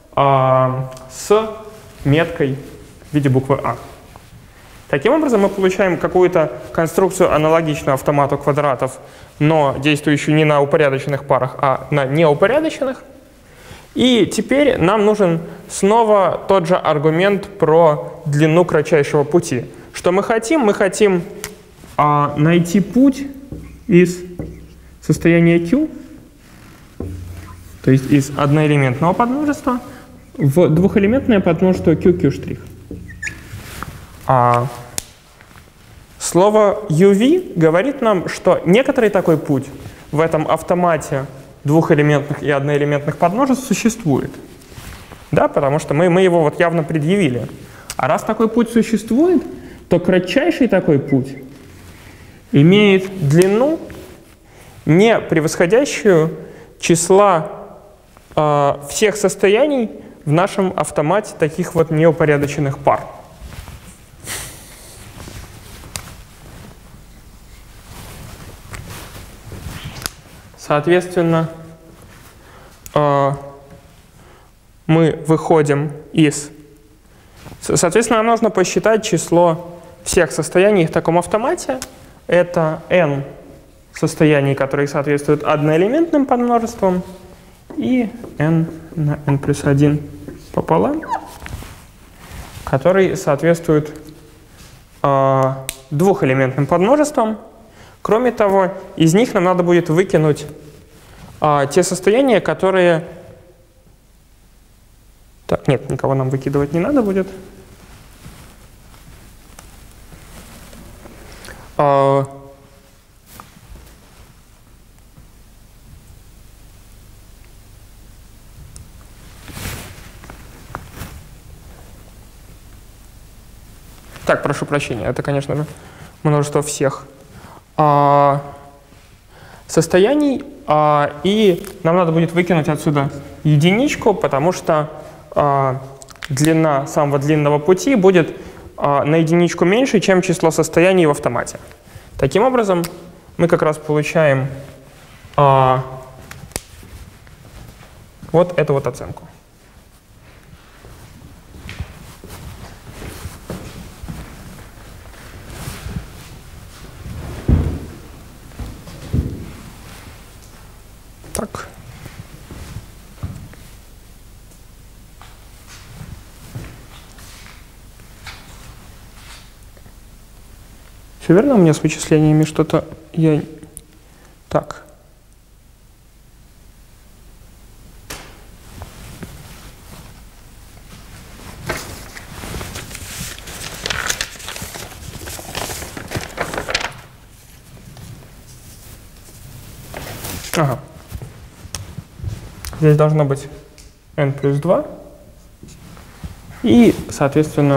с меткой в виде буквы А. Таким образом, мы получаем какую-то конструкцию аналогичную автомату квадратов, но действующую не на упорядоченных парах, а на неупорядоченных. И теперь нам нужен снова тот же аргумент про длину кратчайшего пути. Что мы хотим? Мы хотим найти путь из состояния Q, то есть из одноэлементного подмножества, в двухэлементное подмножество QQ'. Слово UV говорит нам, что некоторый такой путь в этом автомате двухэлементных и одноэлементных подмножеств существует. Да, потому что мы его вот явно предъявили. А раз такой путь существует, то кратчайший такой путь имеет длину, не превосходящую числа всех состояний в нашем автомате таких вот неупорядоченных пар. Соответственно, мы выходим из... Соответственно, нам нужно посчитать число всех состояний в таком автомате. Это n состояний, которые соответствуют одноэлементным подмножествам, и n на n плюс 1 пополам, который соответствует двухэлементным подмножествам. Кроме того, из них нам надо будет выкинуть те состояния, которые... Так, нет, никого нам выкидывать не надо будет. Так, прошу прощения, это, конечно же, множество всех состояний, и нам надо будет выкинуть отсюда единичку, потому что длина самого длинного пути будет на единичку меньше, чем число состояний в автомате. Таким образом, мы как раз получаем вот эту вот оценку. Так. Все верно у меня с вычислениями? Что-то я... Так. Ага. Здесь должно быть n плюс 2. И, соответственно,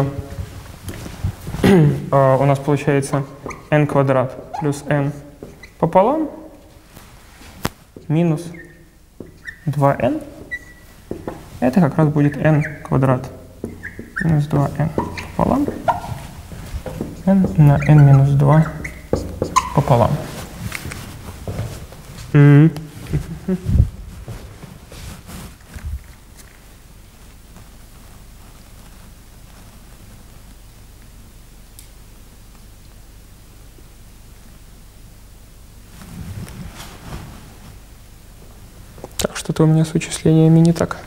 у нас получается n квадрат плюс n пополам минус 2n. Это как раз будет n квадрат минус 2n пополам n на n минус 2 пополам. Так, что-то у меня с вычислениями не так.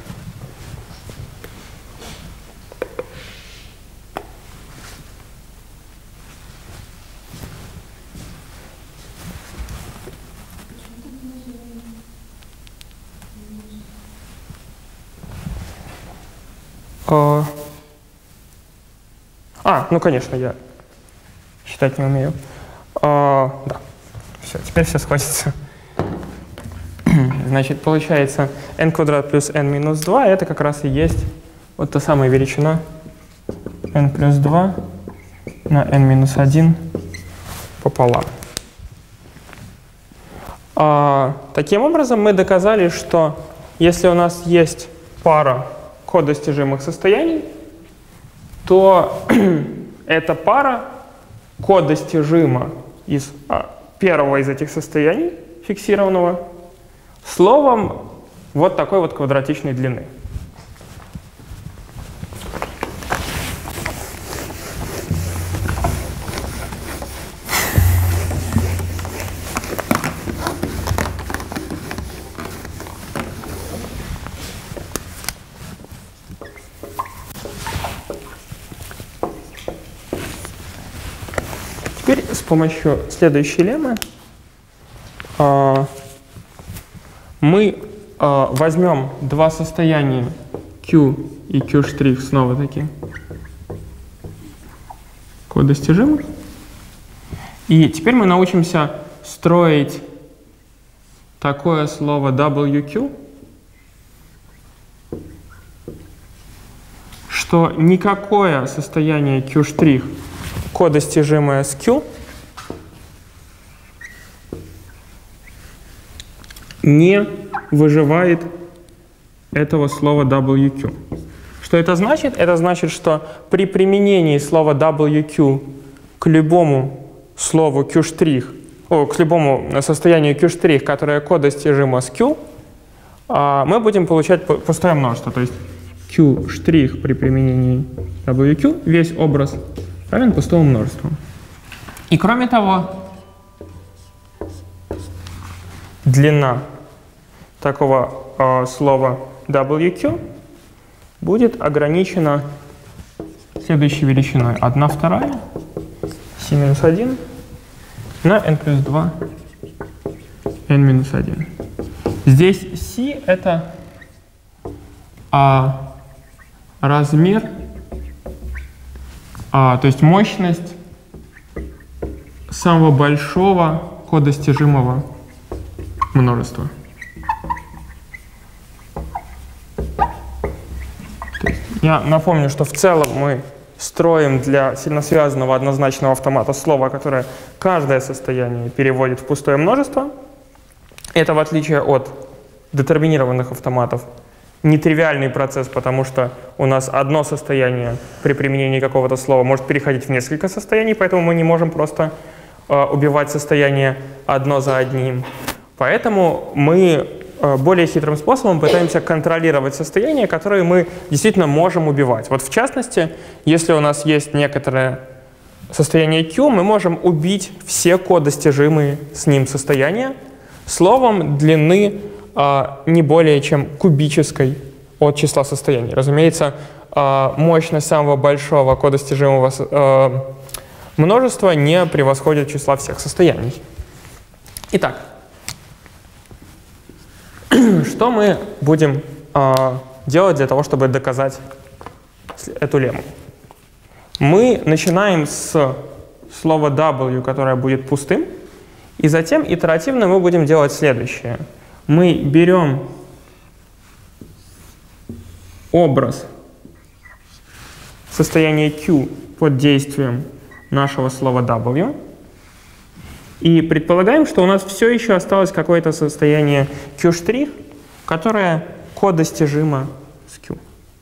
Ну, конечно, я считать не умею. Да, все, теперь все сходится. Значит, получается n квадрат плюс n минус 2, это как раз и есть вот та самая величина n плюс 2 на n минус 1 пополам. Таким образом, мы доказали, что если у нас есть пара кодостижимых состояний, то эта пара кодостижима из первого из этих состояний фиксированного словом вот такой вот квадратичной длины. Теперь с помощью следующей леммы мы возьмем два состояния Q и Q' снова-таки кодостижимы. И теперь мы научимся строить такое слово WQ, что никакое состояние Q' кодостижимое с Q не выживает этого слова WQ. Что это значит? Это значит, что при применении слова WQ к любому слову Q', к любому состоянию Q', которое кодостижимо с Q, мы будем получать пустое множество. То есть Q' при применении WQ, весь образ равен пустому множеству. И кроме того, длина такого слова WQ будет ограничена следующей величиной 1/2 c-1 на n плюс 2 n минус 1. Здесь c — это размер, то есть мощность самого большого кодостижимого множества. Я напомню, что в целом мы строим для сильно связанного однозначного автомата слово, которое каждое состояние переводит в пустое множество. Это, в отличие от детерминированных автоматов, нетривиальный процесс, потому что у нас одно состояние при применении какого-то слова может переходить в несколько состояний, поэтому мы не можем просто убивать состояние одно за одним. Поэтому мы более хитрым способом пытаемся контролировать состояния, которые мы действительно можем убивать. Вот в частности, если у нас есть некоторое состояние Q, мы можем убить все кодостижимые с ним состояния словом длины не более чем кубической от числа состояний. Разумеется, мощность самого большого кодостижимого множества не превосходит числа всех состояний. Итак, что мы будем делать для того, чтобы доказать эту лемму? Мы начинаем с слова W, которое будет пустым, и затем итеративно мы будем делать следующее. Мы берем образ состояния Q под действием нашего слова W и предполагаем, что у нас все еще осталось какое-то состояние Q', которое кодостижимо с Q.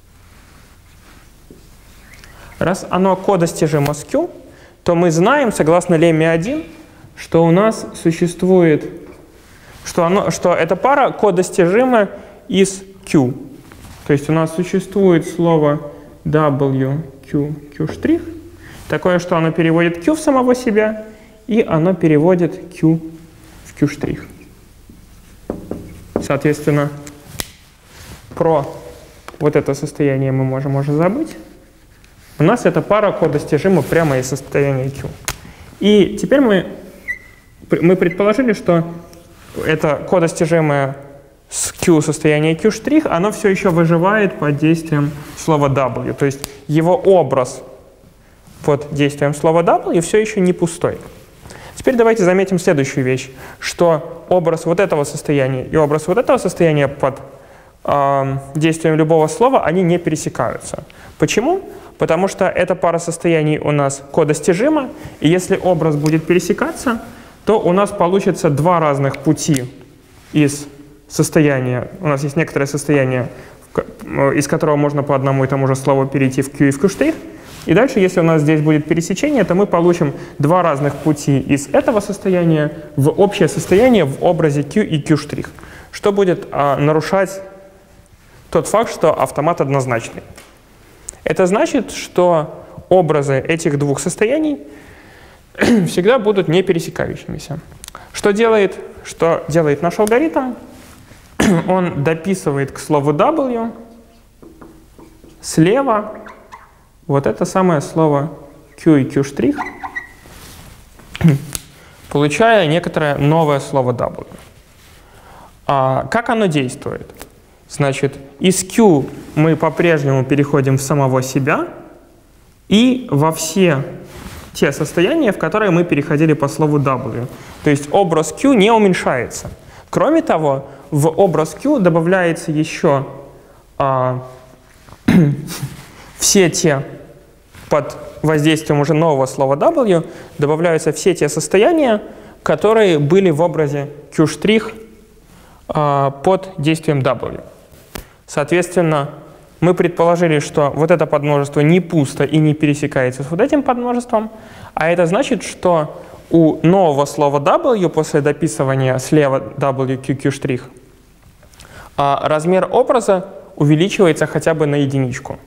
Раз оно кодостижимо с Q, то мы знаем, согласно лемме 1, что у нас существует, что эта пара кодостижима из Q. То есть у нас существует слово W, Q', такое, что оно переводит Q в самого себя, и оно переводит Q в Q'. Соответственно, про вот это состояние мы можем уже забыть. У нас эта пара кодостижима прямо из состояния Q. И теперь мы предположили, что это кодостижимое с Q состояние Q', оно все еще выживает под действием слова W. То есть его образ под действием слова W все еще не пустой. Теперь давайте заметим следующую вещь, что образ вот этого состояния и образ вот этого состояния под действием любого слова, они не пересекаются. Почему? Потому что эта пара состояний у нас кодостижима, и если образ будет пересекаться, то у нас получится два разных пути из состояния. У нас есть некоторое состояние, из которого можно по одному и тому же слову перейти в Q и в Q'. И дальше, если у нас здесь будет пересечение, то мы получим два разных пути из этого состояния в общее состояние в образе Q и Q', что будет нарушать тот факт, что автомат однозначный. Это значит, что образы этих двух состояний всегда будут не пересекающимися. Что делает наш алгоритм? Он дописывает к слову W слева вот это самое слово Q и Q', получая некоторое новое слово W. Как оно действует? Значит, из Q мы по-прежнему переходим в самого себя и во все те состояния, в которые мы переходили по слову W. То есть образ Q не уменьшается. Кроме того, в образ Q добавляется еще все те, под воздействием уже нового слова W, добавляются все те состояния, которые были в образе Q' под действием W. Соответственно, мы предположили, что вот это подмножество не пусто и не пересекается с вот этим подмножеством, а это значит, что у нового слова W после дописывания слева W, Q', размер образа увеличивается хотя бы на единичку.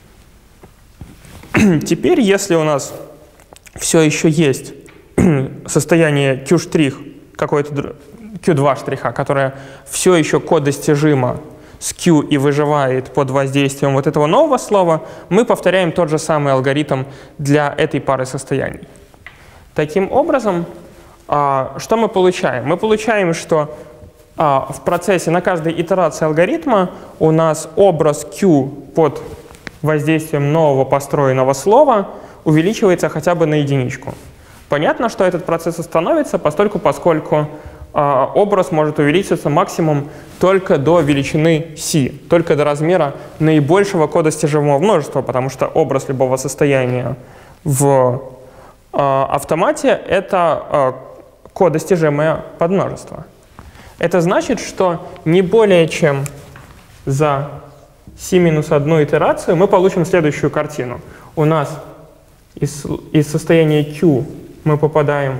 Теперь, если у нас все еще есть состояние Q', какое-то Q2 штриха, которое все еще кодостижимо с Q и выживает под воздействием вот этого нового слова, мы повторяем тот же самый алгоритм для этой пары состояний. Таким образом, что мы получаем? Мы получаем, что в процессе на каждой итерации алгоритма у нас образ Q под воздействием нового построенного слова увеличивается хотя бы на единичку. Понятно, что этот процесс остановится, поскольку образ может увеличиться максимум только до величины c, только до размера наибольшего кодостижимого множества, потому что образ любого состояния в автомате — это кодостижимое подмножество. Это значит, что не более чем за c-1 итерацию мы получим следующую картину. У нас из состояния Q мы попадаем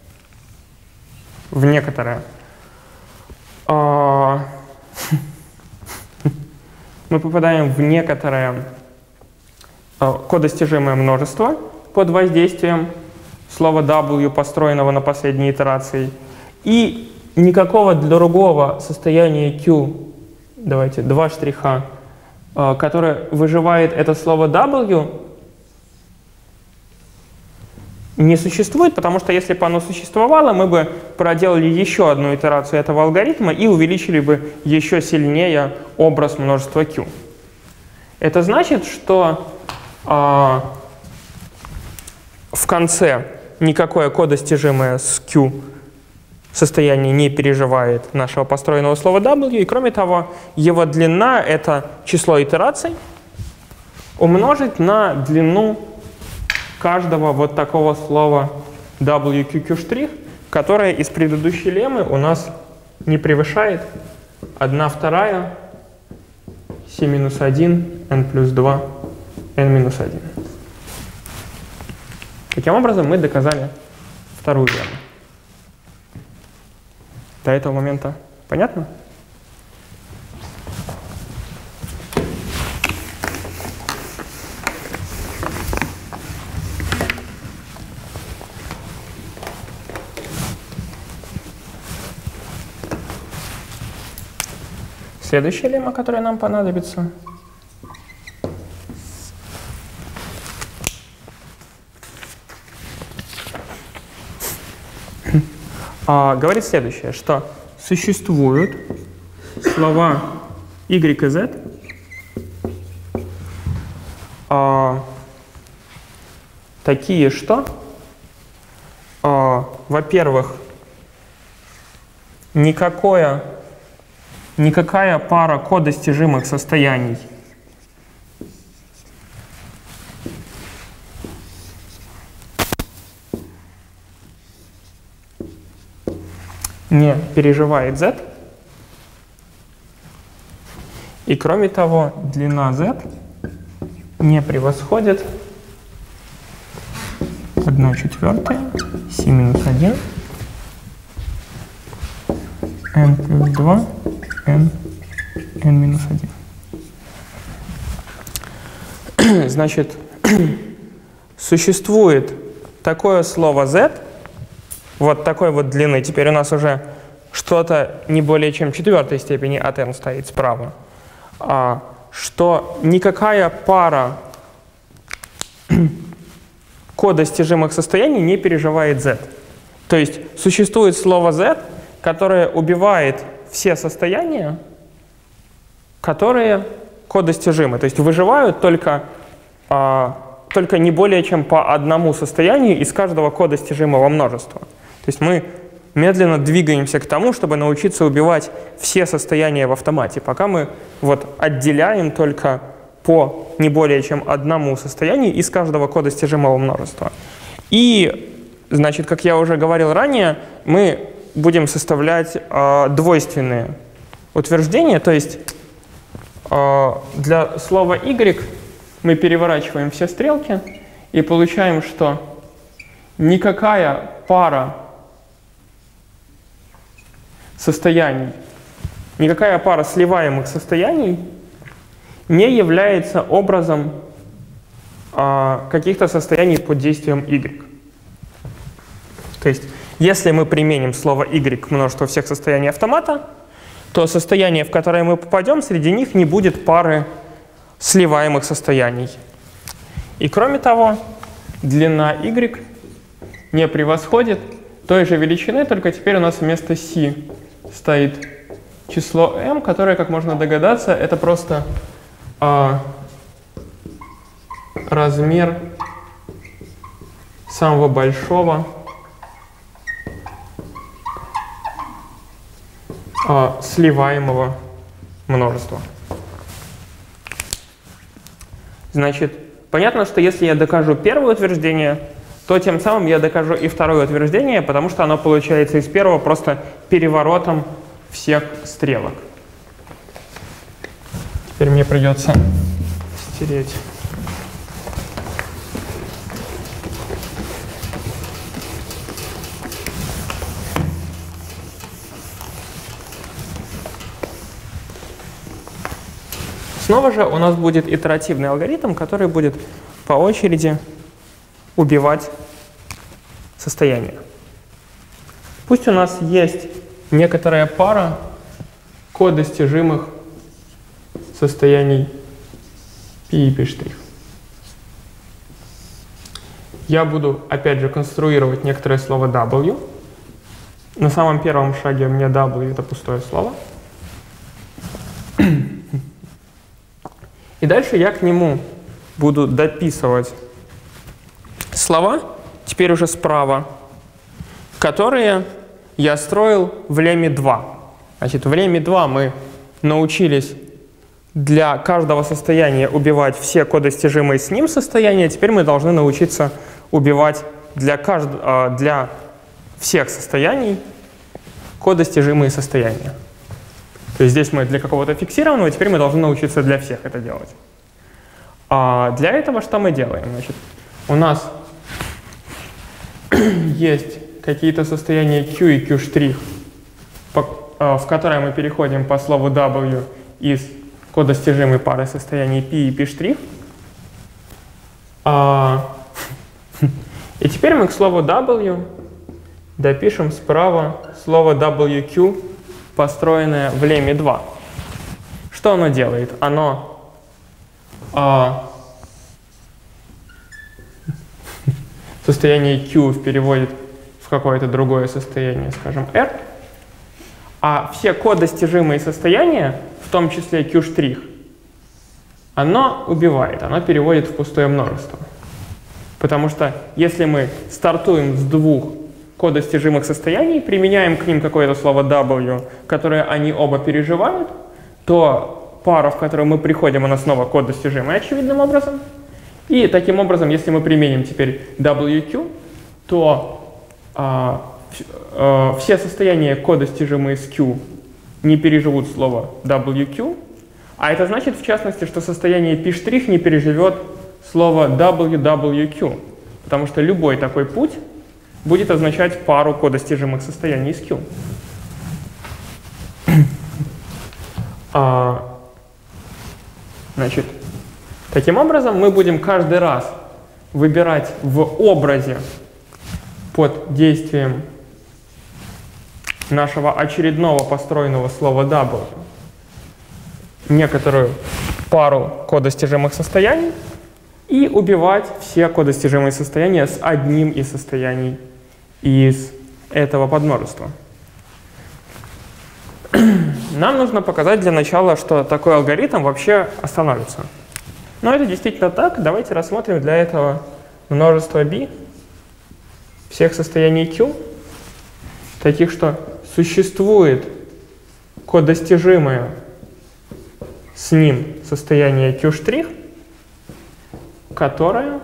в некоторое кодостижимое множество под воздействием слова W, построенного на последней итерации, и никакого другого состояния Q, давайте два штриха, которое выживает это слово W, не существует, потому что если бы оно существовало, мы бы проделали еще одну итерацию этого алгоритма и увеличили бы еще сильнее образ множества Q. Это значит, что в конце никакое кодостижимое с Q состояние не переживает нашего построенного слова W, и кроме того, его длина — это число итераций умножить на длину каждого вот такого слова WQQ', которое из предыдущей леммы у нас не превышает 1/2 c-1 n+2 n-1. Таким образом, мы доказали вторую лемму. До этого момента понятно? Следующая лемма, которая нам понадобится, говорит следующее, что существуют слова y и z, такие, что, во-первых, никакая пара кодостижимых состояний не переживает z. И кроме того, длина z не превосходит 1/4 c-1 n+2 n-1. Значит, существует такое слово z, вот такой вот длины. Теперь у нас уже что-то не более чем 4-й степени от n стоит справа. Что никакая пара кодостижимых состояний не переживает z. То есть существует слово z, которое убивает все состояния, которые кодостижимы. То есть выживают только не более чем по одному состоянию из каждого кодостижимого множества. То есть мы медленно двигаемся к тому, чтобы научиться убивать все состояния в автомате, пока мы вот отделяем только по не более чем одному состоянию из каждого кодостижимого множества. И, значит, как я уже говорил ранее, мы будем составлять двойственные утверждения, то есть для слова y мы переворачиваем все стрелки и получаем, что никакая пара состояний, никакая пара сливаемых состояний не является образом каких-то состояний под действием y. То есть, если мы применим слово y к множеству всех состояний автомата, то состояние, в которое мы попадем, среди них не будет пары сливаемых состояний. И кроме того, длина y не превосходит той же величины, только теперь у нас вместо c стоит число m, которое, как можно догадаться, это просто размер самого большого сливаемого множества. Значит, понятно, что если я докажу первое утверждение, то тем самым я докажу и второе утверждение, потому что оно получается из первого просто переворотом всех стрелок. Теперь мне придется стереть. Снова же у нас будет итеративный алгоритм, который будет по очереди убивать состояние. Пусть у нас есть некоторая пара кодостижимых состояний π и π'. Я буду, опять же, конструировать некоторое слово w. На самом первом шаге у меня w — это пустое слово. И дальше я к нему буду дописывать слова, теперь уже справа, которые я строил в лемме 2. Значит, в лемме 2 мы научились для каждого состояния убивать все кодостижимые с ним состояния. Теперь мы должны научиться убивать для всех состояний кодостижимые состояния. То есть здесь мы для какого-то фиксированного, теперь мы должны научиться для всех это делать. А для этого что мы делаем? Значит, у нас есть какие-то состояния Q и Q', в которые мы переходим по слову W из кодостижимой пары состояний π и π'. И теперь мы к слову W допишем справа слово WQ, построенное в лемме 2. Что оно делает? Оно состояние Q переводит в какое-то другое состояние, скажем, R, а все кодостижимые состояния, в том числе Q', оно убивает, оно переводит в пустое множество. Потому что если мы стартуем с двух кодостижимых состояний, применяем к ним какое-то слово W, которое они оба переживают, то пара, в которую мы приходим, она снова кодостижимая очевидным образом. И таким образом, если мы применим теперь WQ, то все состояния кодостижимые с Q не переживут слово WQ, а это значит, в частности, что состояние π' не переживет слово WWQ, потому что любой такой путь будет означать пару кодостижимых состояний с Q. Значит, таким образом мы будем каждый раз выбирать в образе под действием нашего очередного построенного слова W некоторую пару кодостижимых состояний и убивать все кодостижимые состояния с одним из состояний из этого подмножества. Нам нужно показать для начала, что такой алгоритм вообще остановится. Но это действительно так. Давайте рассмотрим для этого множество b всех состояний Q, таких, что существует кодостижимое с ним состояние Q', которое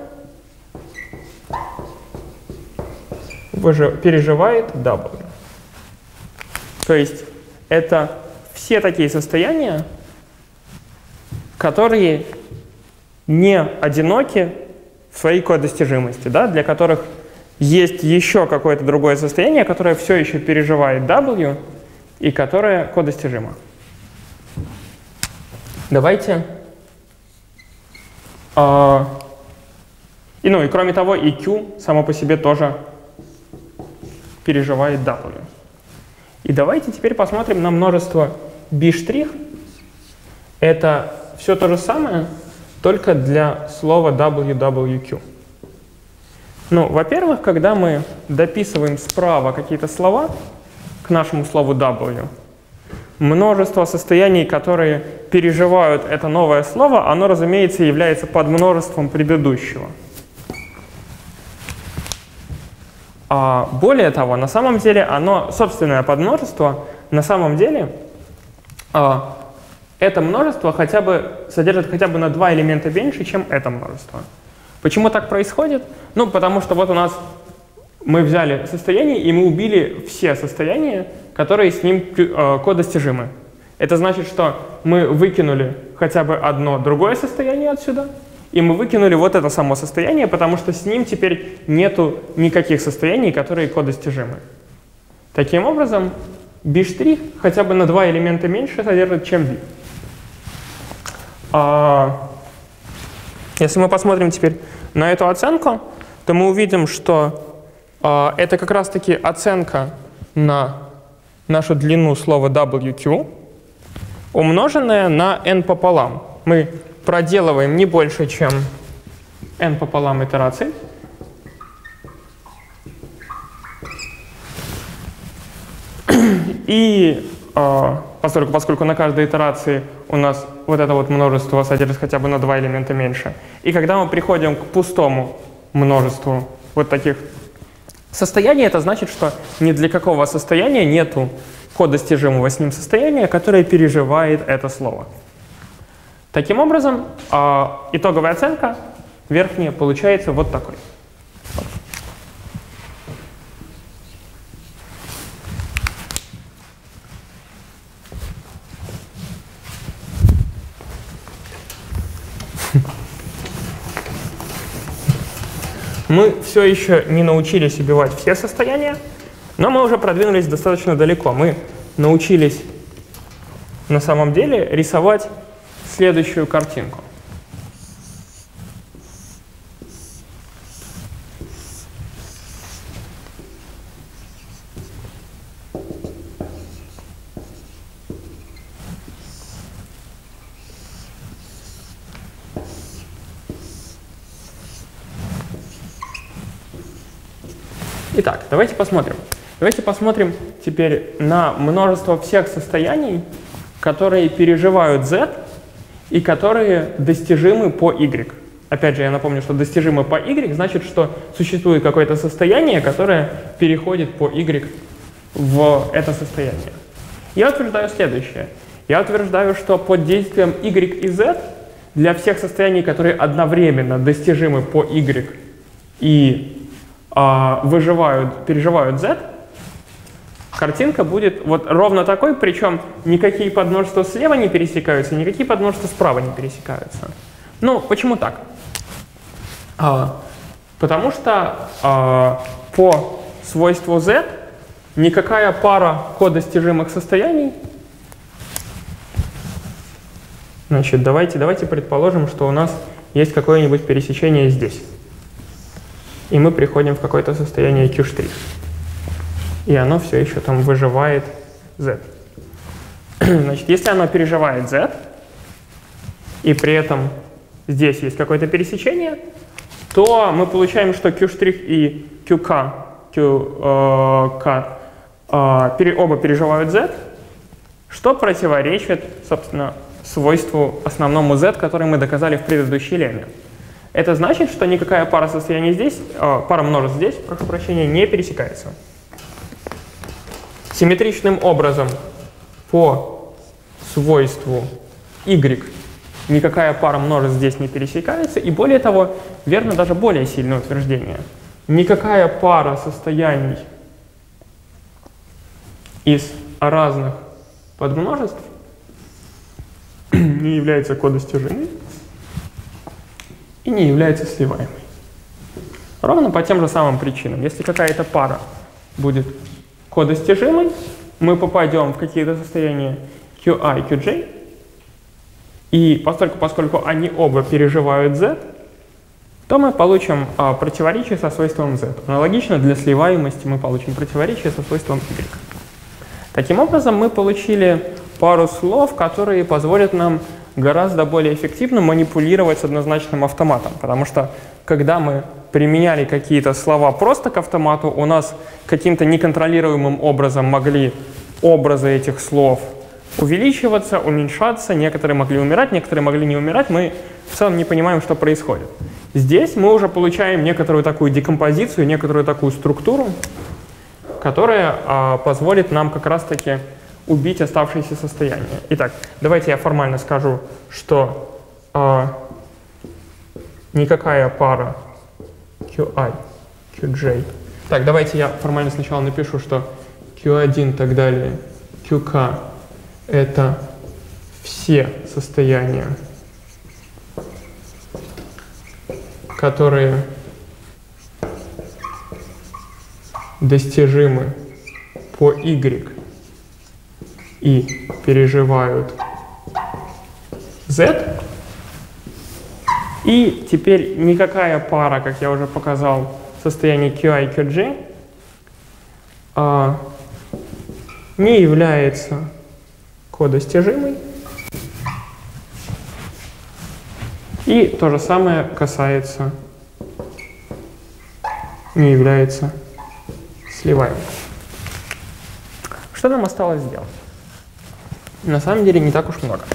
переживает W. То есть это все такие состояния, которые не одиноки в своей кодостижимости, да, для которых есть еще какое-то другое состояние, которое все еще переживает W и которое кодостижимо. Давайте. И кроме того, и Q само по себе тоже переживает W. И давайте теперь посмотрим на множество b'. Это все то же самое, только для слова WWQ. Во-первых, когда мы дописываем справа какие-то слова к нашему слову W, множество состояний, которые переживают это новое слово, оно, разумеется, является подмножеством предыдущего. Более того, на самом деле оно собственное подмножество на самом деле это множество содержит хотя бы на 2 элемента меньше, чем это множество. Почему так происходит? Ну, потому что вот у нас мы взяли состояние, и мы убили все состояния, которые с ним кодостижимы. Это значит, что мы выкинули хотя бы одно другое состояние отсюда, и мы выкинули вот это само состояние, потому что с ним теперь нету никаких состояний, которые кодостижимы. Таким образом, B' хотя бы на 2 элемента меньше содержит, чем B. Если мы посмотрим теперь на эту оценку, то мы увидим, что это как раз-таки оценка на нашу длину слова WQ, умноженная на n пополам. Мы проделываем не больше, чем n пополам итераций. И поскольку на каждой итерации у нас вот это вот множество содержит хотя бы на 2 элемента меньше. И когда мы приходим к пустому множеству вот таких состояний, это значит, что ни для какого состояния нету кодостижимого с ним состояния, которое переживает это слово. Таким образом, итоговая оценка верхняя получается вот такой. Мы все еще не научились убивать все состояния, но мы уже продвинулись достаточно далеко. Мы научились на самом деле рисовать следующую картинку. Итак, давайте посмотрим. Давайте посмотрим теперь на множество всех состояний, которые переживают z и которые достижимы по y. Опять же, я напомню, что достижимы по y значит, что существует какое-то состояние, которое переходит по y в это состояние. Я утверждаю следующее. Я утверждаю, что под действием y и z для всех состояний, которые одновременно достижимы по y и переживают z, картинка будет вот ровно такой, причем никакие подмножества слева не пересекаются, никакие подмножества справа не пересекаются. Ну, почему так? Потому что по свойству z никакая пара кодостижимых состояний. Значит, давайте предположим, что у нас есть какое-нибудь пересечение здесь. И мы приходим в какое-то состояние Q'. И оно все еще там выживает Z. Значит, если оно переживает Z, и при этом здесь есть какое-то пересечение, то мы получаем, что Q' и QK оба переживают Z, что противоречит, собственно, свойству основному Z, который мы доказали в предыдущей лемме. Это значит, что никакая пара состояний здесь, пара множеств здесь, прошу прощения, не пересекается. Симметричным образом по свойству y никакая пара множеств здесь не пересекается, и более того, верно даже более сильное утверждение. Никакая пара состояний из разных подмножеств не является кодостижимой и не является сливаемой. Ровно по тем же самым причинам. Если какая-то пара будет кодостижимой, мы попадем в какие-то состояния QI и QJ, и поскольку они оба переживают Z, то мы получим противоречие со свойством Z. Аналогично для сливаемости мы получим противоречие со свойством Y. Таким образом, мы получили пару слов, которые позволят нам гораздо более эффективно манипулировать с однозначным автоматом, потому что когда мы применяли какие-то слова просто к автомату, у нас каким-то неконтролируемым образом могли образы этих слов увеличиваться, уменьшаться, некоторые могли умирать, некоторые могли не умирать, мы в целом не понимаем, что происходит. Здесь мы уже получаем некоторую такую декомпозицию, некоторую такую структуру, которая позволит нам как раз-таки убить оставшиеся состояния. Итак, давайте я формально скажу, что никакая пара QI, QJ. Так, давайте я формально сначала напишу, что Q1 и так далее, QK — это все состояния, которые достижимы по Y и переживают Z. И теперь никакая пара, как я уже показал, состояний QI и QG не является кодостижимой. И то же самое касается, не является сливаемым. Что нам осталось сделать? На самом деле не так уж много.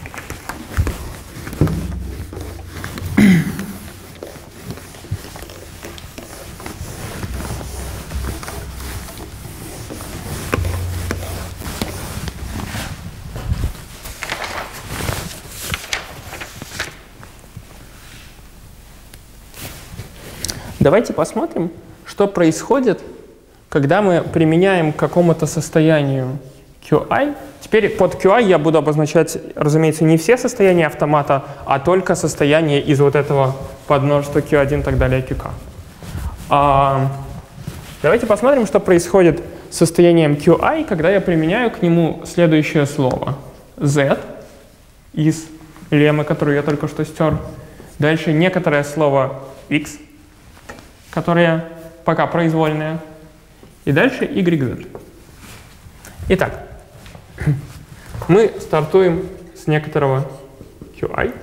Давайте посмотрим, что происходит, когда мы применяем к какому-то состоянию QI. Теперь под QI я буду обозначать, разумеется, не все состояния автомата, а только состояния из вот этого подмножества Q1 и так далее QK. Давайте посмотрим, что происходит с состоянием QI, когда я применяю к нему следующее слово. Z из леммы, которую я только что стер. Дальше некоторое слово X, которое пока произвольное. И дальше YZ. Итак, мы стартуем с некоторого QI.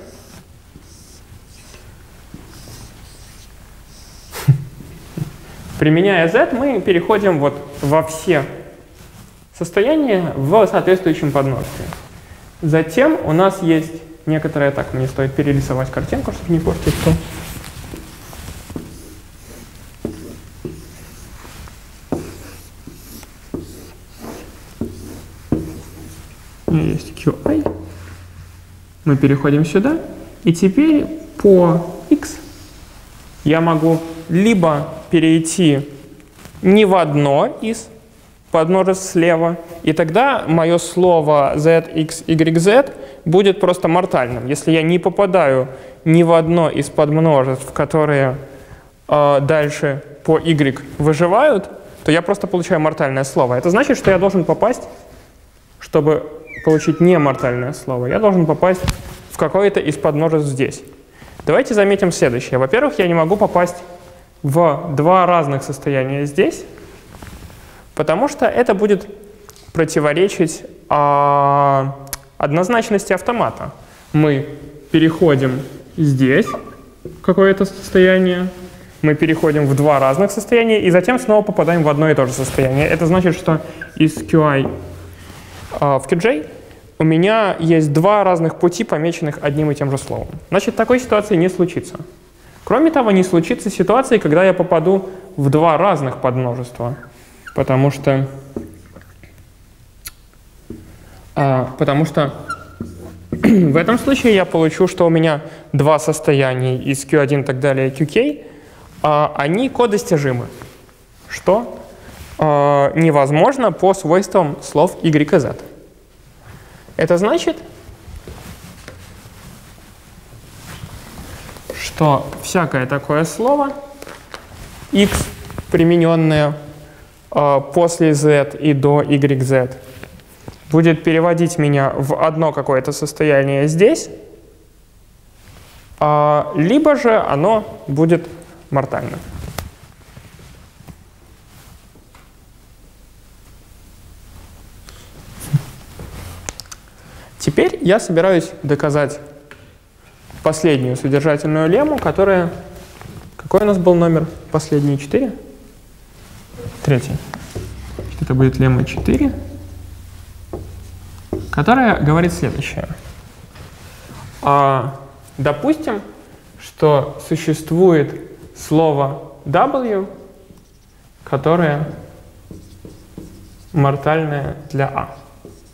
Применяя Z, мы переходим вот во все состояния в соответствующем подмножестве. Затем у нас есть некоторое... Так, мне стоит перерисовать картинку, чтобы не портить все. У меня есть QI. Мы переходим сюда. И теперь по X я могу либо перейти не в одно из подмножеств слева, и тогда мое слово Z, X, Y, Z будет просто мортальным. Если я не попадаю ни в одно из подмножеств, которые дальше по Y выживают, то я просто получаю мортальное слово. Это значит, что я должен попасть, чтобы получить немортальное слово, я должен попасть в какое-то из подмножеств здесь. Давайте заметим следующее. Во-первых, я не могу попасть в два разных состояния здесь, потому что это будет противоречить однозначности автомата. Мы переходим здесь в какое-то состояние, мы переходим в два разных состояния и затем снова попадаем в одно и то же состояние. Это значит, что из QI в QJ у меня есть два разных пути, помеченных одним и тем же словом. Значит, такой ситуации не случится. Кроме того, не случится ситуации, когда я попаду в два разных подмножества, потому что в этом случае я получу, что у меня два состояния из Q1 и так далее QK, они кодостижимы, что невозможно по свойствам слов Y и Z. Это значит, что всякое такое слово X, примененное после Z и до YZ, будет переводить меня в одно какое-то состояние здесь, либо же оно будет мортальным. Теперь я собираюсь доказать последнюю содержательную лемму, которая... Какой у нас был номер последний? 4? Третий. Это будет лемма 4, которая говорит следующее. Допустим, что существует слово W, которое мортальное для A.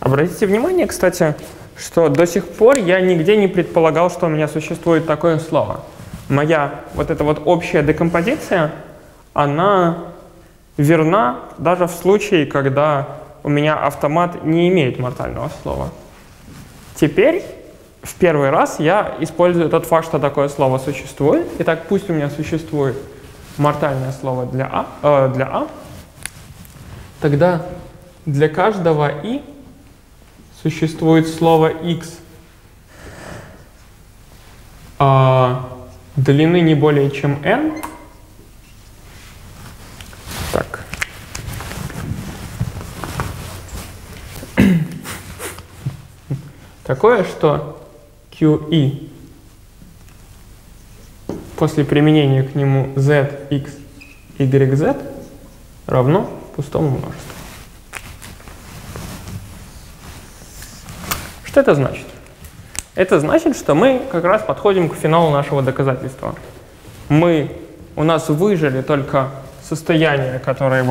Обратите внимание, кстати, что до сих пор я нигде не предполагал, что у меня существует такое слово. Моя вот эта вот общая декомпозиция, она верна даже в случае, когда у меня автомат не имеет мортального слова. Теперь в первый раз я использую тот факт, что такое слово существует. Итак, пусть у меня существует мортальное слово для А. Тогда для каждого И существует слово X длины не более чем n. Так. Такое, что QI после применения к нему ZX, YZ равно пустому множеству. Что это значит? Это значит, что мы как раз подходим к финалу нашего доказательства. У нас выжили только состояния, которые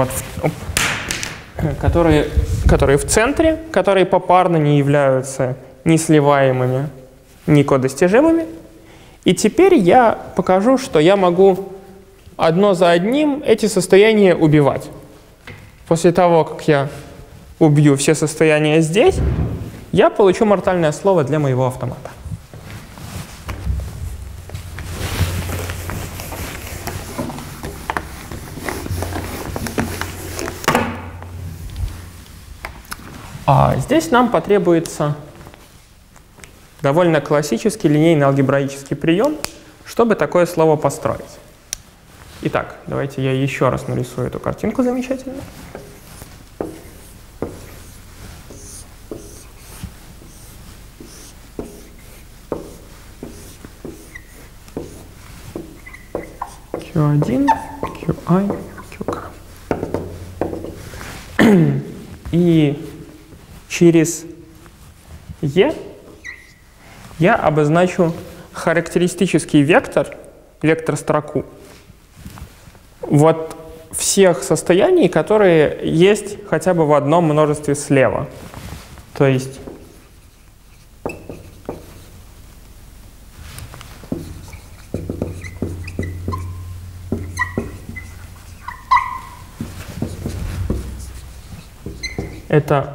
в центре, которые попарно не являются ни сливаемыми, ни кодостижимыми. И теперь я покажу, что я могу одно за одним эти состояния убивать. После того, как я убью все состояния здесь, я получу мортальное слово для моего автомата. А здесь нам потребуется довольно классический линейно-алгебраический прием, чтобы такое слово построить. Итак, давайте я еще раз нарисую эту картинку замечательно. Q1, QI, QK. И через E я обозначу характеристический вектор, вектор-строку, вот всех состояний, которые есть хотя бы в одном множестве слева. То есть это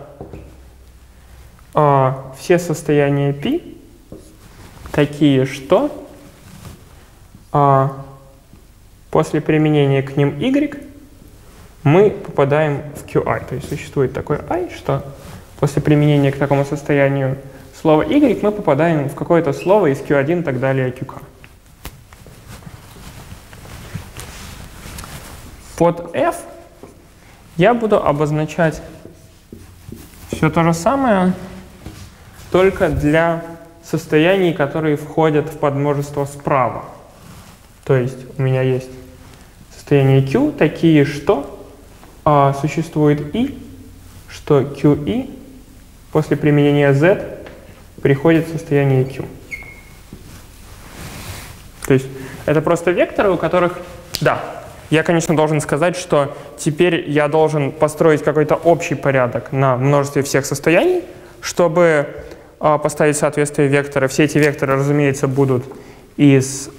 все состояния π такие, что после применения к ним y мы попадаем в QI. То есть существует такой I, что после применения к такому состоянию слова y мы попадаем в какое-то слово из Q1 и так далее QK. Под F я буду обозначать все то же самое, только для состояний, которые входят в подмножество справа. То есть у меня есть состояние Q, такие, что существует I, что QI после применения Z приходит в состояние Q. То есть это просто векторы, у которых... Да, я, конечно, должен сказать, что теперь я должен построить какой-то общий порядок на множестве всех состояний, чтобы поставить соответствие вектора. Все эти векторы, разумеется, будут из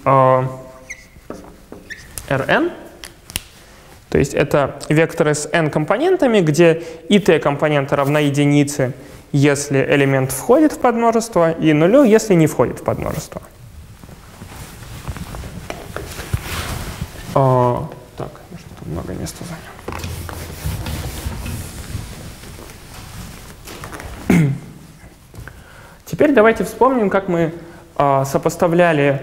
Rn. То есть это векторы с n компонентами, где и t компонента равна единице, если элемент входит в подмножество, и нулю, если не входит в подмножество. Так, что-то много места занял. Теперь давайте вспомним, как мы сопоставляли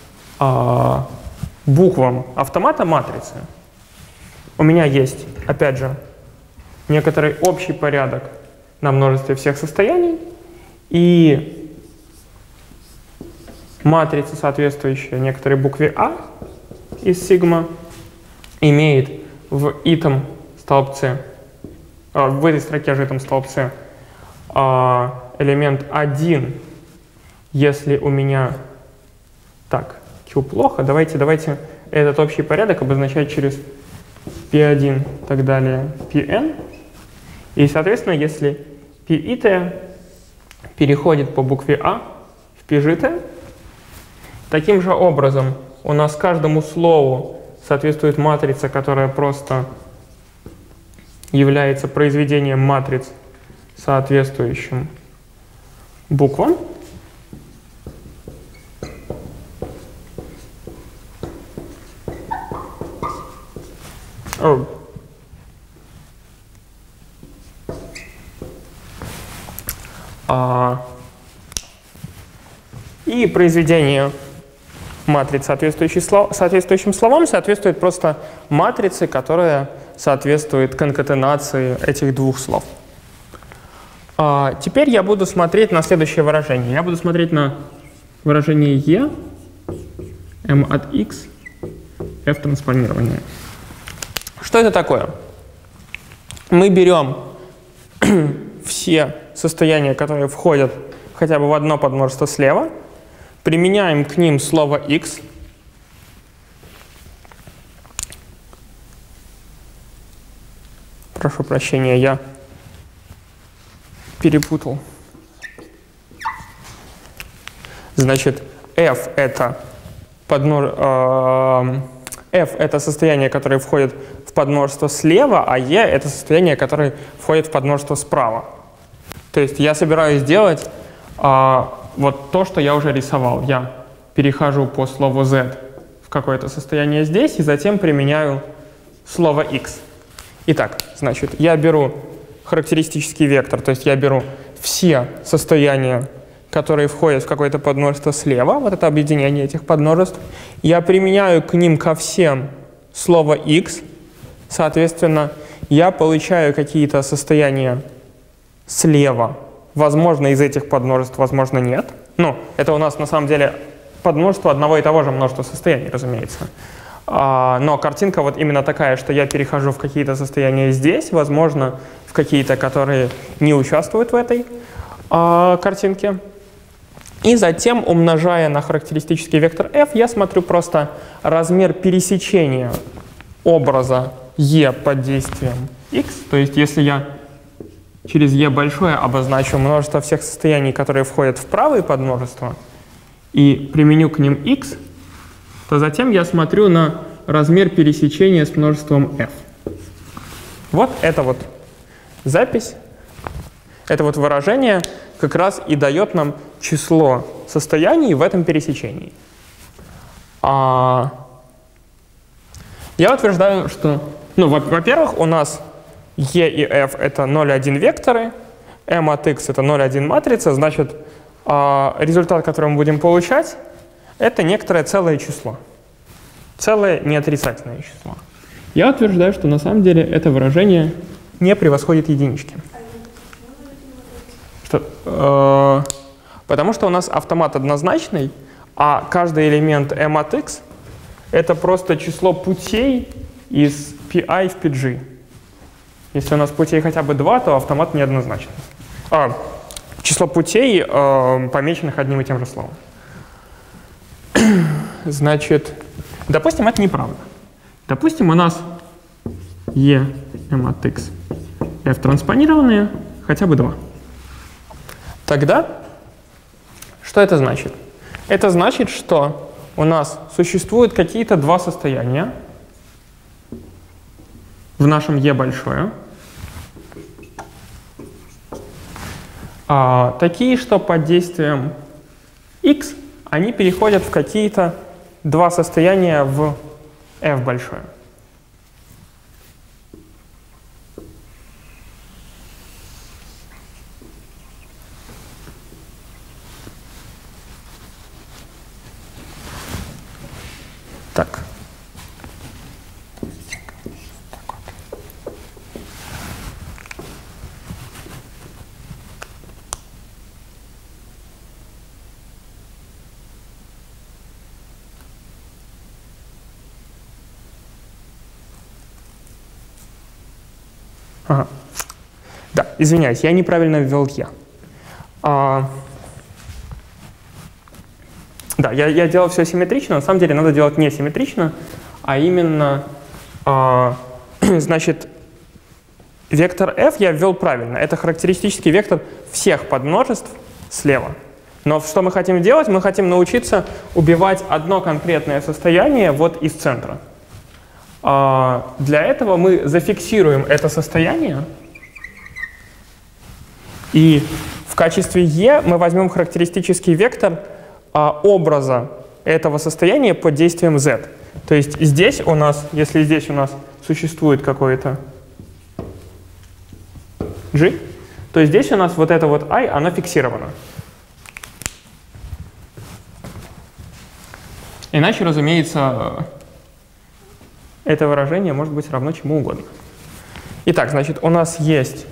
буквам автомата матрицы. У меня есть, опять же, некоторый общий порядок на множестве всех состояний, и матрица, соответствующая некоторой букве А из сигма, имеет в итом столбце, в этой строке же этом столбце элемент 1, если у меня... Так, Q плохо, давайте этот общий порядок обозначать через P1 и так далее, Pn. И, соответственно, если πit переходит по букве А в πжt. Таким же образом у нас каждому слову соответствует матрица, которая просто является произведением матриц соответствующим буквам. И произведение матриц, соответствующим словам, соответствует просто матрице, которая соответствует конкатенации этих двух слов. Теперь я буду смотреть на следующее выражение. Я буду смотреть на выражение E, m от x, f транспонирование. Что это такое? Мы берем все состояния, которые входят хотя бы в одно подмножество слева, применяем к ним слово x, прошу прощения, я перепутал. Значит, f это состояние, которое входит в подмножество слева, а e это состояние, которое входит в подмножество справа. То есть я собираюсь сделать вот то, что я уже рисовал. Я перехожу по слову z в какое-то состояние здесь и затем применяю слово x. Итак, значит, я беру характеристический вектор, то есть я беру все состояния, которые входят в какое-то подмножество слева, вот это объединение этих подмножеств. Я применяю к ним ко всем слово x, соответственно, я получаю какие-то состояния слева. Возможно, из этих подмножеств, возможно, нет. Ну, это у нас на самом деле подмножество одного и того же множества состояний, разумеется. Но картинка вот именно такая, что я перехожу в какие-то состояния здесь, возможно, в какие-то, которые не участвуют в этой картинке. И затем, умножая на характеристический вектор f, я смотрю просто размер пересечения образа e под действием x. То есть если я через e большое обозначу множество всех состояний, которые входят в правое подмножество, и применю к ним x, то затем я смотрю на размер пересечения с множеством f. Вот это вот запись, это вот выражение как раз и дает нам число состояний в этом пересечении. Я утверждаю, что, ну, во-первых, у нас e и f — это 0,1 векторы, m от x — это 0,1 матрица, значит, результат, который мы будем получать, это некоторое целое число. Целое неотрицательное число. Я утверждаю, что на самом деле это выражение не превосходит единички. Потому что у нас автомат однозначный, а каждый элемент m от x — это просто число путей из pi в pg. Если у нас путей хотя бы 2, то автомат неоднозначный. Число путей, помеченных одним и тем же словом. Значит, допустим, это неправда. Допустим, у нас e m от x f транспонированные хотя бы 2. Тогда что это значит? Это значит, что у нас существуют какие-то два состояния в нашем e большое, такие, что под действием x они переходят в какие-то два состояния в f большое. Так. Ага. Да, извиняюсь, я неправильно ввел я. Да, я делал все симметрично, на самом деле надо делать не симметрично, а именно, значит, вектор f я ввел правильно. Это характеристический вектор всех подмножеств слева. Но что мы хотим делать? Мы хотим научиться убивать одно конкретное состояние вот из центра. Для этого мы зафиксируем это состояние. И в качестве e мы возьмем характеристический вектор образа этого состояния под действием z. То есть здесь у нас, если здесь у нас существует какой-то g, то здесь у нас вот это вот I, оно фиксировано. Иначе, разумеется, это выражение может быть равно чему угодно. Итак, значит, у нас есть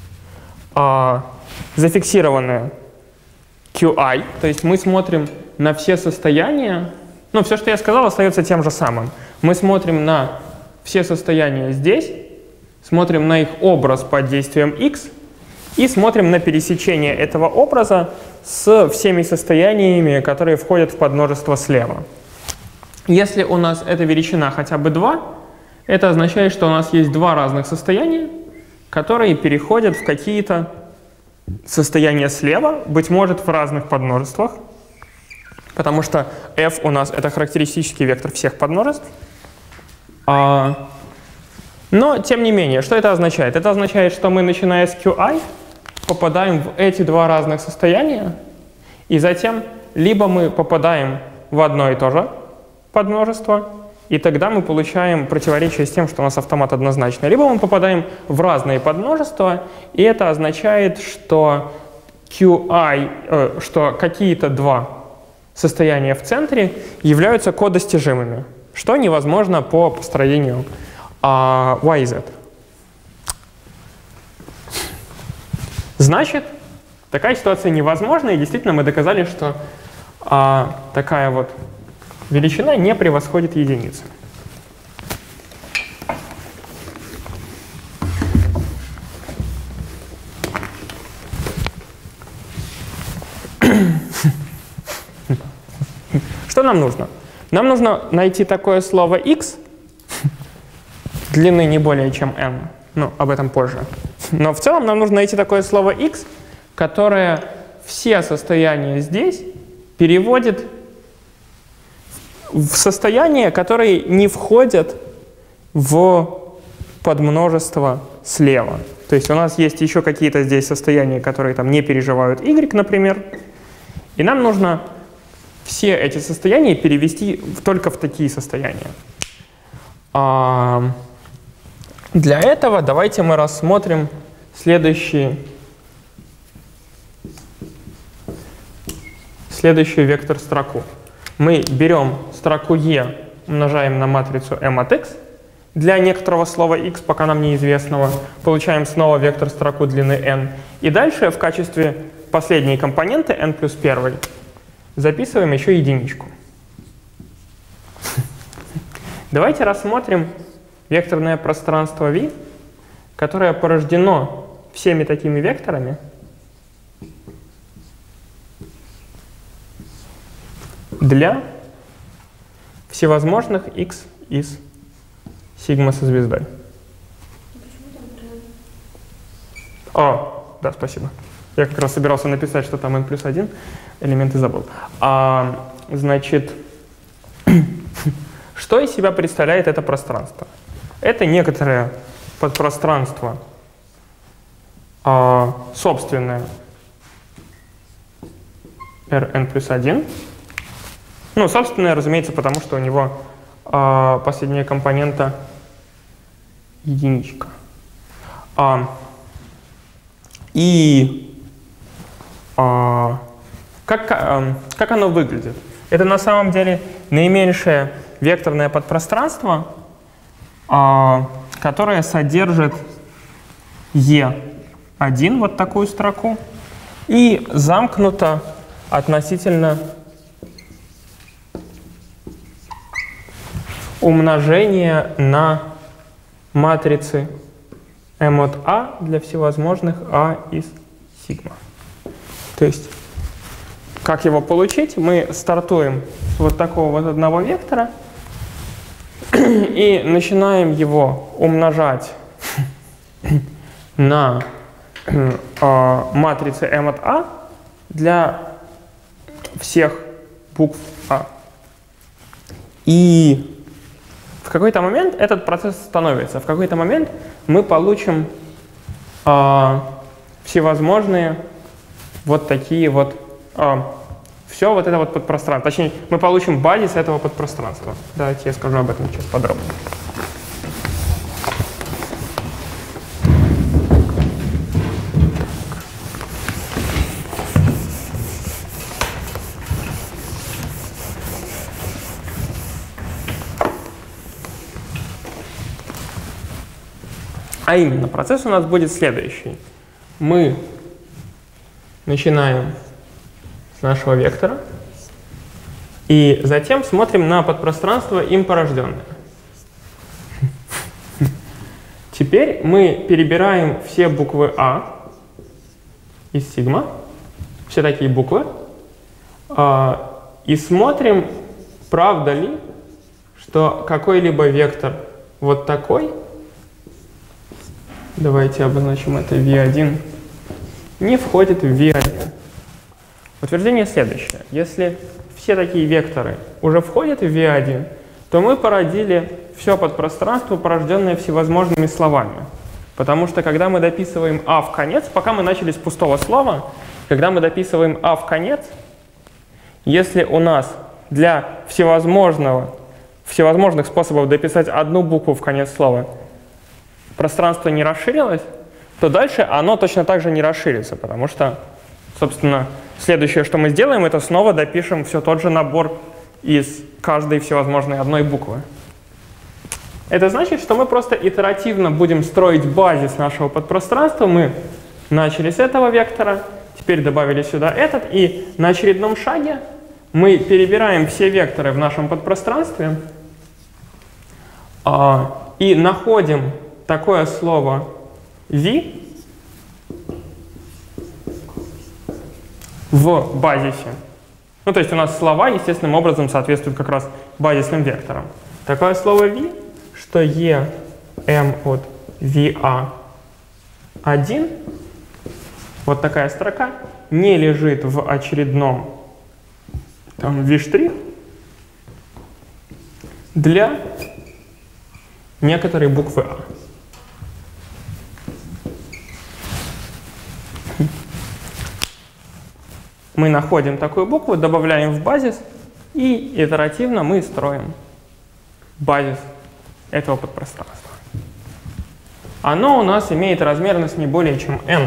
зафиксированное QI, то есть мы смотрим на все состояния, ну, все, что я сказал, остается тем же самым. Мы смотрим на все состояния здесь, смотрим на их образ под действием x и смотрим на пересечение этого образа с всеми состояниями, которые входят в подмножество слева. Если у нас эта величина хотя бы 2, это означает, что у нас есть два разных состояния, которые переходят в какие-то состояния слева, быть может, в разных подмножествах, потому что f у нас — это характеристический вектор всех подмножеств. Но, тем не менее, что это означает? Это означает, что мы, начиная с qi, попадаем в эти два разных состояния, и затем либо мы попадаем в одно и то же подмножество, и тогда мы получаем противоречие с тем, что у нас автомат однозначный, либо мы попадаем в разные подмножества, и это означает, что qi, что какие-то два состояния в центре являются кодостижимыми, что невозможно по построению YZ. Значит, такая ситуация невозможна, и действительно мы доказали, что такая вот величина не превосходит единицы. Что нам нужно? Нам нужно найти такое слово x, длины не более чем n. Ну, об этом позже. Но в целом нам нужно найти такое слово x, которое все состояния здесь переводит в состояния, которые не входят в подмножество слева. То есть у нас есть еще какие-то здесь состояния, которые там не переживают y, например. И нам нужно все эти состояния перевести только в такие состояния. Для этого давайте мы рассмотрим следующую вектор-строку. Мы берем строку E, умножаем на матрицу m от x. Для некоторого слова x, пока нам неизвестного, получаем снова вектор-строку длины n. И дальше в качестве последней компоненты n плюс 1 записываем еще единичку. Давайте рассмотрим векторное пространство V, которое порождено всеми такими векторами, для всевозможных x из сигма со звездой. Да, спасибо. Я как раз собирался написать, что там n плюс 1, элементы забыл. Значит, что из себя представляет это пространство? Это некоторое подпространство, собственное Rn плюс 1. Ну, собственное, разумеется, потому что у него последняя компонента единичка. Как оно выглядит? Это на самом деле наименьшее векторное подпространство, которое содержит E1, вот такую строку, и замкнуто относительно умножения на матрицы m от A для всевозможных A из сигма. То есть, как его получить? Мы стартуем с вот такого вот одного вектора и начинаем его умножать на матрице m от a для всех букв А. И в какой-то момент этот процесс остановится. В какой-то момент мы получим всевозможные вот такие вот, все вот это вот подпространство. Точнее, мы получим базис этого подпространства. Давайте я скажу об этом сейчас подробно. А именно, процесс у нас будет следующий. Мы начинаем с нашего вектора и затем смотрим на подпространство им порожденное. Теперь мы перебираем все буквы А из сигма, все такие буквы, и смотрим, правда ли, что какой-либо вектор вот такой, давайте обозначим это v1, не входит в v1. Утверждение следующее. Если все такие векторы уже входят в v1, то мы породили все подпространство, порожденное всевозможными словами. Потому что когда мы дописываем а в конец, пока мы начали с пустого слова, когда мы дописываем а в конец, если у нас для всевозможных способов дописать одну букву в конец слова пространство не расширилось, то дальше оно точно так же не расширится, потому что, собственно, следующее, что мы сделаем, это снова допишем все тот же набор из каждой всевозможной одной буквы. Это значит, что мы просто итеративно будем строить базис нашего подпространства. Мы начали с этого вектора, теперь добавили сюда этот, и на очередном шаге мы перебираем все векторы в нашем подпространстве и находим такое слово v в базисе. Ну, то есть у нас слова естественным образом соответствуют как раз базисным векторам. Такое слово v, что e m от va1, вот такая строка, не лежит в очередном v' для некоторой буквы А. Мы находим такую букву, добавляем в базис, и итеративно мы строим базис этого подпространства. Оно у нас имеет размерность не более чем n.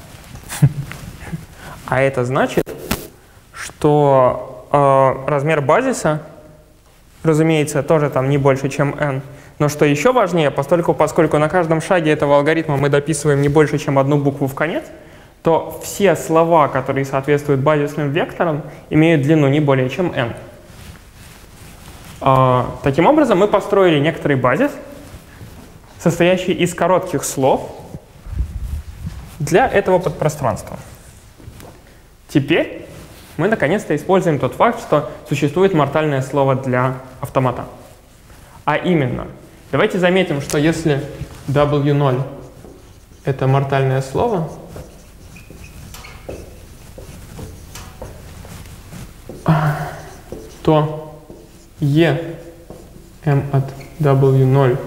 А это значит, что размер базиса, разумеется, тоже там не больше, чем n. Но что еще важнее, поскольку на каждом шаге этого алгоритма мы дописываем не больше, чем одну букву в конец, то все слова, которые соответствуют базисным векторам, имеют длину не более чем n. Таким образом, мы построили некоторый базис, состоящий из коротких слов для этого подпространства. Теперь мы наконец-то используем тот факт, что существует мортальное слово для автомата. А именно, давайте заметим, что если W0 — это мортальное слово, то E m от W0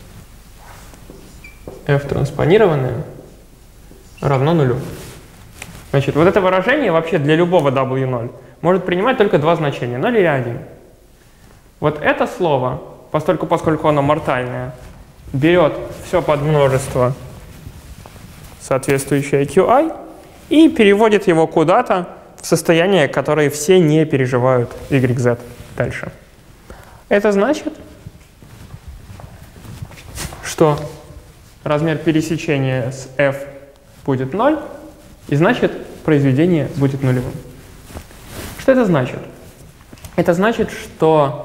f транспонированное равно нулю. Значит, вот это выражение вообще для любого W0 может принимать только два значения, 0 или 1. Вот это слово, поскольку оно мортальное, берет все подмножество, соответствующее QI, и переводит его куда-то в состояние, которое все не переживают YZ дальше. Это значит, что размер пересечения с f будет 0, и значит, произведение будет нулевым. Что это значит? Это значит, что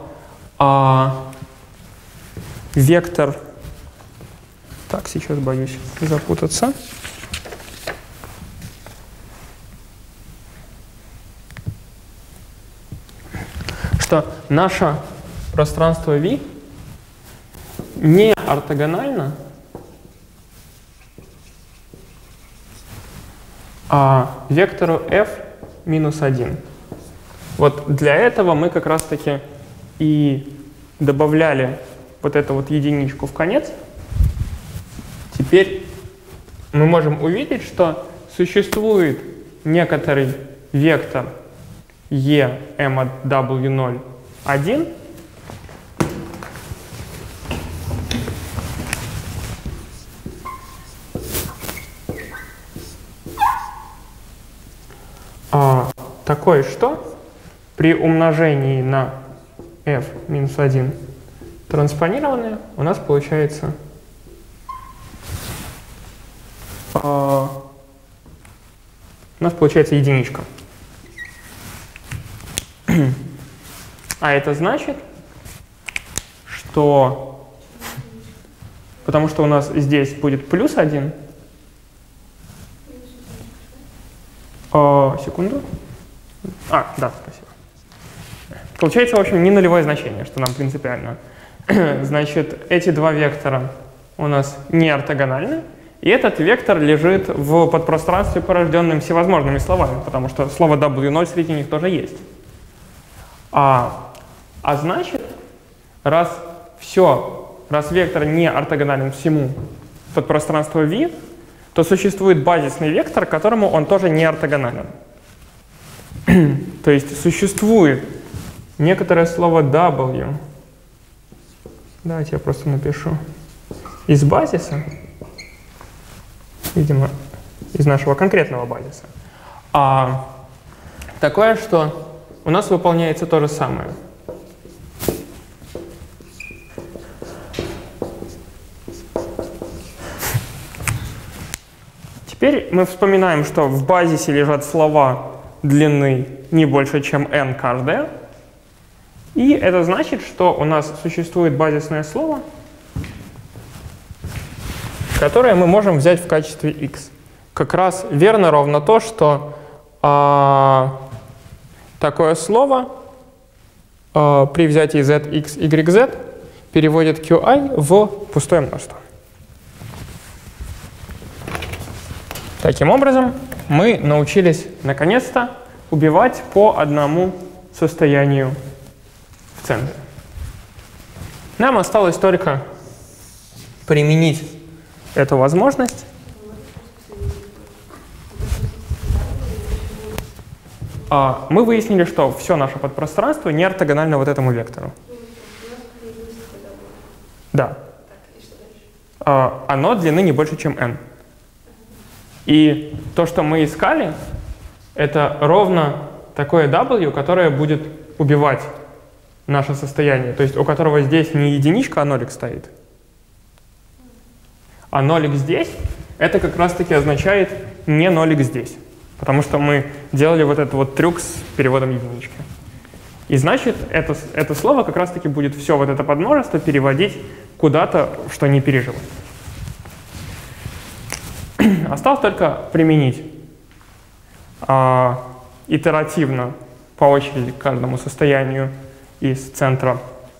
вектор... Так, сейчас боюсь запутаться. Что наше пространство V не ортогонально вектору f минус 1. Вот для этого мы как раз-таки и добавляли вот эту вот единичку в конец. Теперь мы можем увидеть, что существует некоторый вектор e m от w0 1, такое, что при умножении на f минус 1 транспонированное у нас получается единичка. А это значит, что потому что у нас здесь будет плюс 1. Секунду. Да, спасибо. Получается, в общем, не нулевое значение, что нам принципиально. Значит, эти два вектора у нас не ортогональны, и этот вектор лежит в подпространстве, порожденном всевозможными словами, потому что слово W0 среди них тоже есть. Значит, раз вектор не ортогонален всему подпространству V, то существует базисный вектор, которому он тоже не ортогонален. То есть существует некоторое слово W. Давайте я просто напишу. Из базиса, видимо, из нашего конкретного базиса. Такое, что у нас выполняется то же самое. Теперь мы вспоминаем, что в базисе лежат слова длины не больше, чем n каждая. И это значит, что у нас существует базисное слово, которое мы можем взять в качестве x. Как раз верно ровно то, что такое слово при взятии z, x, y, z переводит qi в пустое множество. Таким образом, мы научились наконец-то убивать по одному состоянию в центре. Нам осталось только применить эту возможность. Мы выяснили, что все наше подпространство не ортогонально вот этому вектору. Да. Оно длины не больше, чем n. И то, что мы искали, это ровно такое W, которое будет убивать наше состояние, то есть у которого здесь не единичка, а нолик стоит. А нолик здесь, это как раз-таки означает не нолик здесь, потому что мы делали вот этот вот трюк с переводом единички. И значит, это слово как раз-таки будет все вот это подмножество переводить куда-то, что не переживает. Осталось только применить итеративно по очереди к каждому состоянию из центра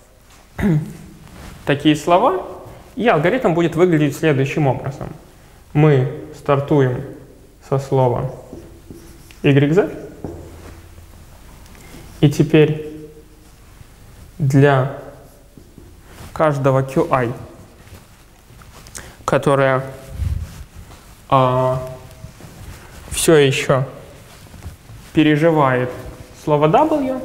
такие слова, и алгоритм будет выглядеть следующим образом. Мы стартуем со слова YZ, и теперь для каждого QI, которое все еще переживает слово W,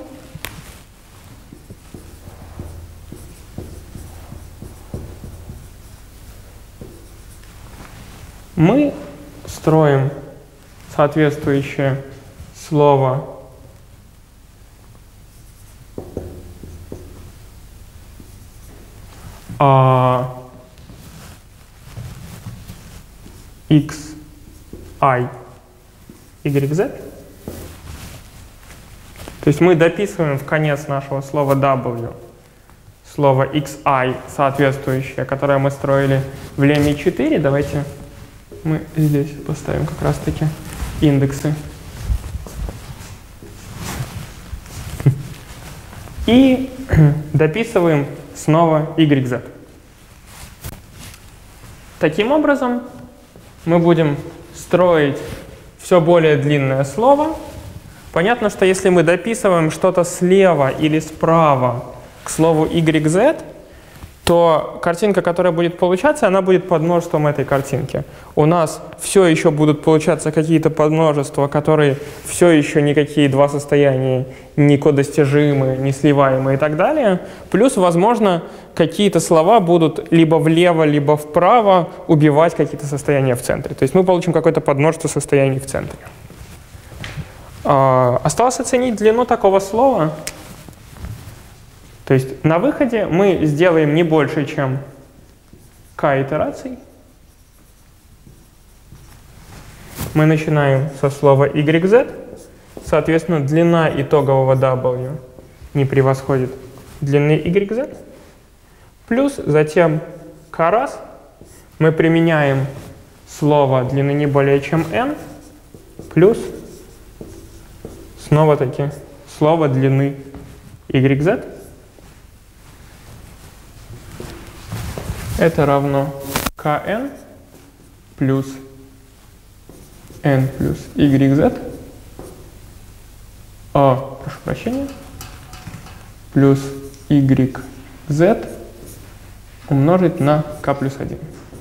мы строим соответствующее слово x, i, y, z. То есть мы дописываем в конец нашего слова W слово xi соответствующее, которое мы строили в лемме 4. Давайте мы здесь поставим как раз-таки индексы. И дописываем снова YZ. Таким образом, мы будем строить все более длинное слово. Понятно, что если мы дописываем что-то слева или справа к слову YZ, то картинка, которая будет получаться, она будет подмножеством этой картинки. У нас все еще будут получаться какие-то подмножества, которые все еще никакие два состояния не кодостижимы, не сливаемы и так далее. Плюс, возможно, какие-то слова будут либо влево, либо вправо убивать какие-то состояния в центре. То есть мы получим какое-то подмножество состояний в центре. Осталось оценить длину такого слова. То есть на выходе мы сделаем не больше, чем k итераций. Мы начинаем со слова YZ. Соответственно, длина итогового W не превосходит длины YZ. Плюс затем k раз мы применяем слово длины не более чем n. Плюс снова-таки слово длины YZ. Это равно kn плюс n плюс YZ, прошу прощения, плюс YZ умножить на k плюс 1.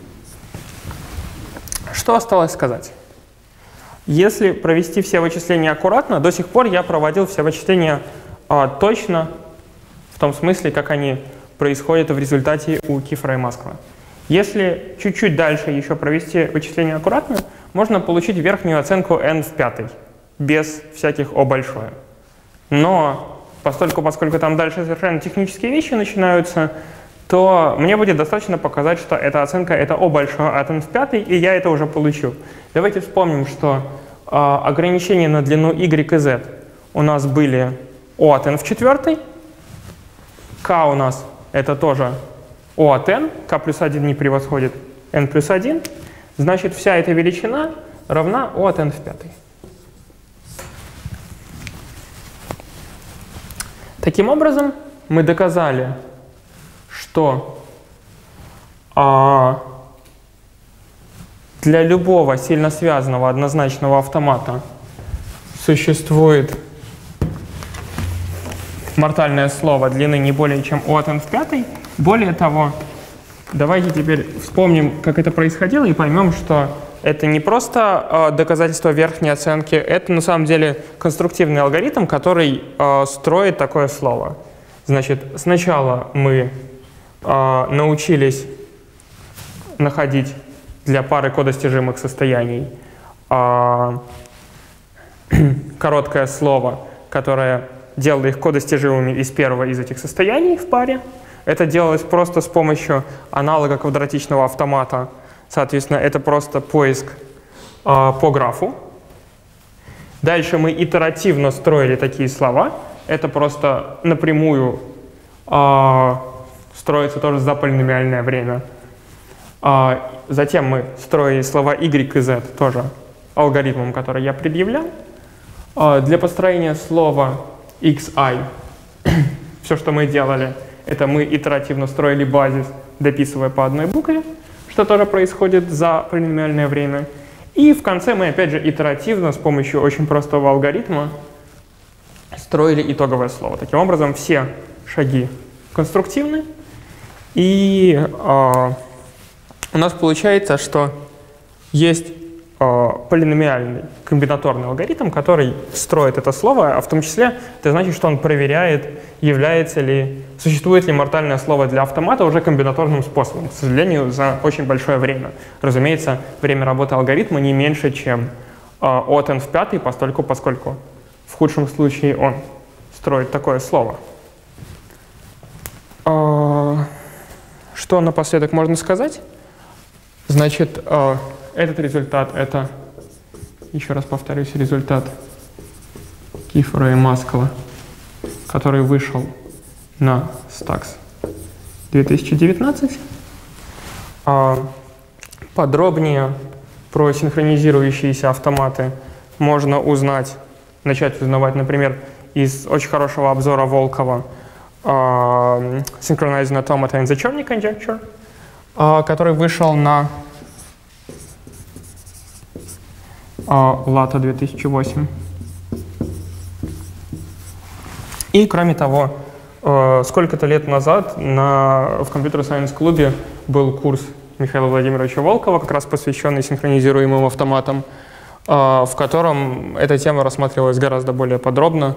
Что осталось сказать? Если провести все вычисления аккуратно, до сих пор я проводил все вычисления точно, в том смысле, как они происходит в результате у Кифера и Маскала. Если чуть-чуть дальше еще провести вычисление аккуратно, можно получить верхнюю оценку n в пятой, без всяких O большое. Но поскольку там дальше совершенно технические вещи начинаются, то мне будет достаточно показать, что эта оценка — это O большое от n в пятой, и я это уже получу. Давайте вспомним, что ограничения на длину y и z у нас были O от n в четвертой, k у нас это тоже O от n, k плюс 1 не превосходит n плюс 1, значит, вся эта величина равна O от n в пятой. Таким образом, мы доказали, что для любого сильно связанного однозначного автомата существует мортальное слово длины не более чем O от n в пятой. Более того, давайте теперь вспомним, как это происходило, и поймем, что это не просто доказательство верхней оценки, это на самом деле конструктивный алгоритм, который строит такое слово. Значит, сначала мы научились находить для пары кодостижимых состояний короткое слово, которое делало их кодостижимыми из первого из этих состояний в паре. Это делалось просто с помощью аналога квадратичного автомата. Соответственно, это просто поиск по графу. Дальше мы итеративно строили такие слова. Это просто напрямую строится тоже за полиномиальное время. Затем мы строили слова y и z тоже алгоритмом, который я предъявлял. Для построения слова xi все, что мы делали, это мы итеративно строили базис, дописывая по одной букве, что тоже происходит за полиномиальное время. И в конце мы опять же итеративно с помощью очень простого алгоритма строили итоговое слово. Таким образом, все шаги конструктивны. И у нас получается, что есть полиномиальный комбинаторный алгоритм, который строит это слово, а в том числе это значит, что он проверяет, существует ли мортальное слово для автомата уже комбинаторным способом, к сожалению, за очень большое время. Разумеется, время работы алгоритма не меньше, чем O от n в пятой, поскольку в худшем случае он строит такое слово. Что напоследок можно сказать? Значит, этот результат — это, еще раз повторюсь, результат Кифера и Маскала, который вышел на Stax 2019. Подробнее про синхронизирующиеся автоматы можно начать узнавать, например, из очень хорошего обзора Волкова Synchronizing Automata in the Cherney Conjecture, который вышел на Лата 2008. И, кроме того, сколько-то лет назад в Computer Science клубе был курс Михаила Владимировича Волкова, как раз посвященный синхронизируемым автоматам, в котором эта тема рассматривалась гораздо более подробно.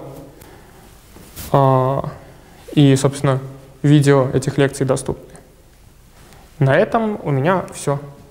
И, собственно, видео этих лекций доступны. На этом у меня все.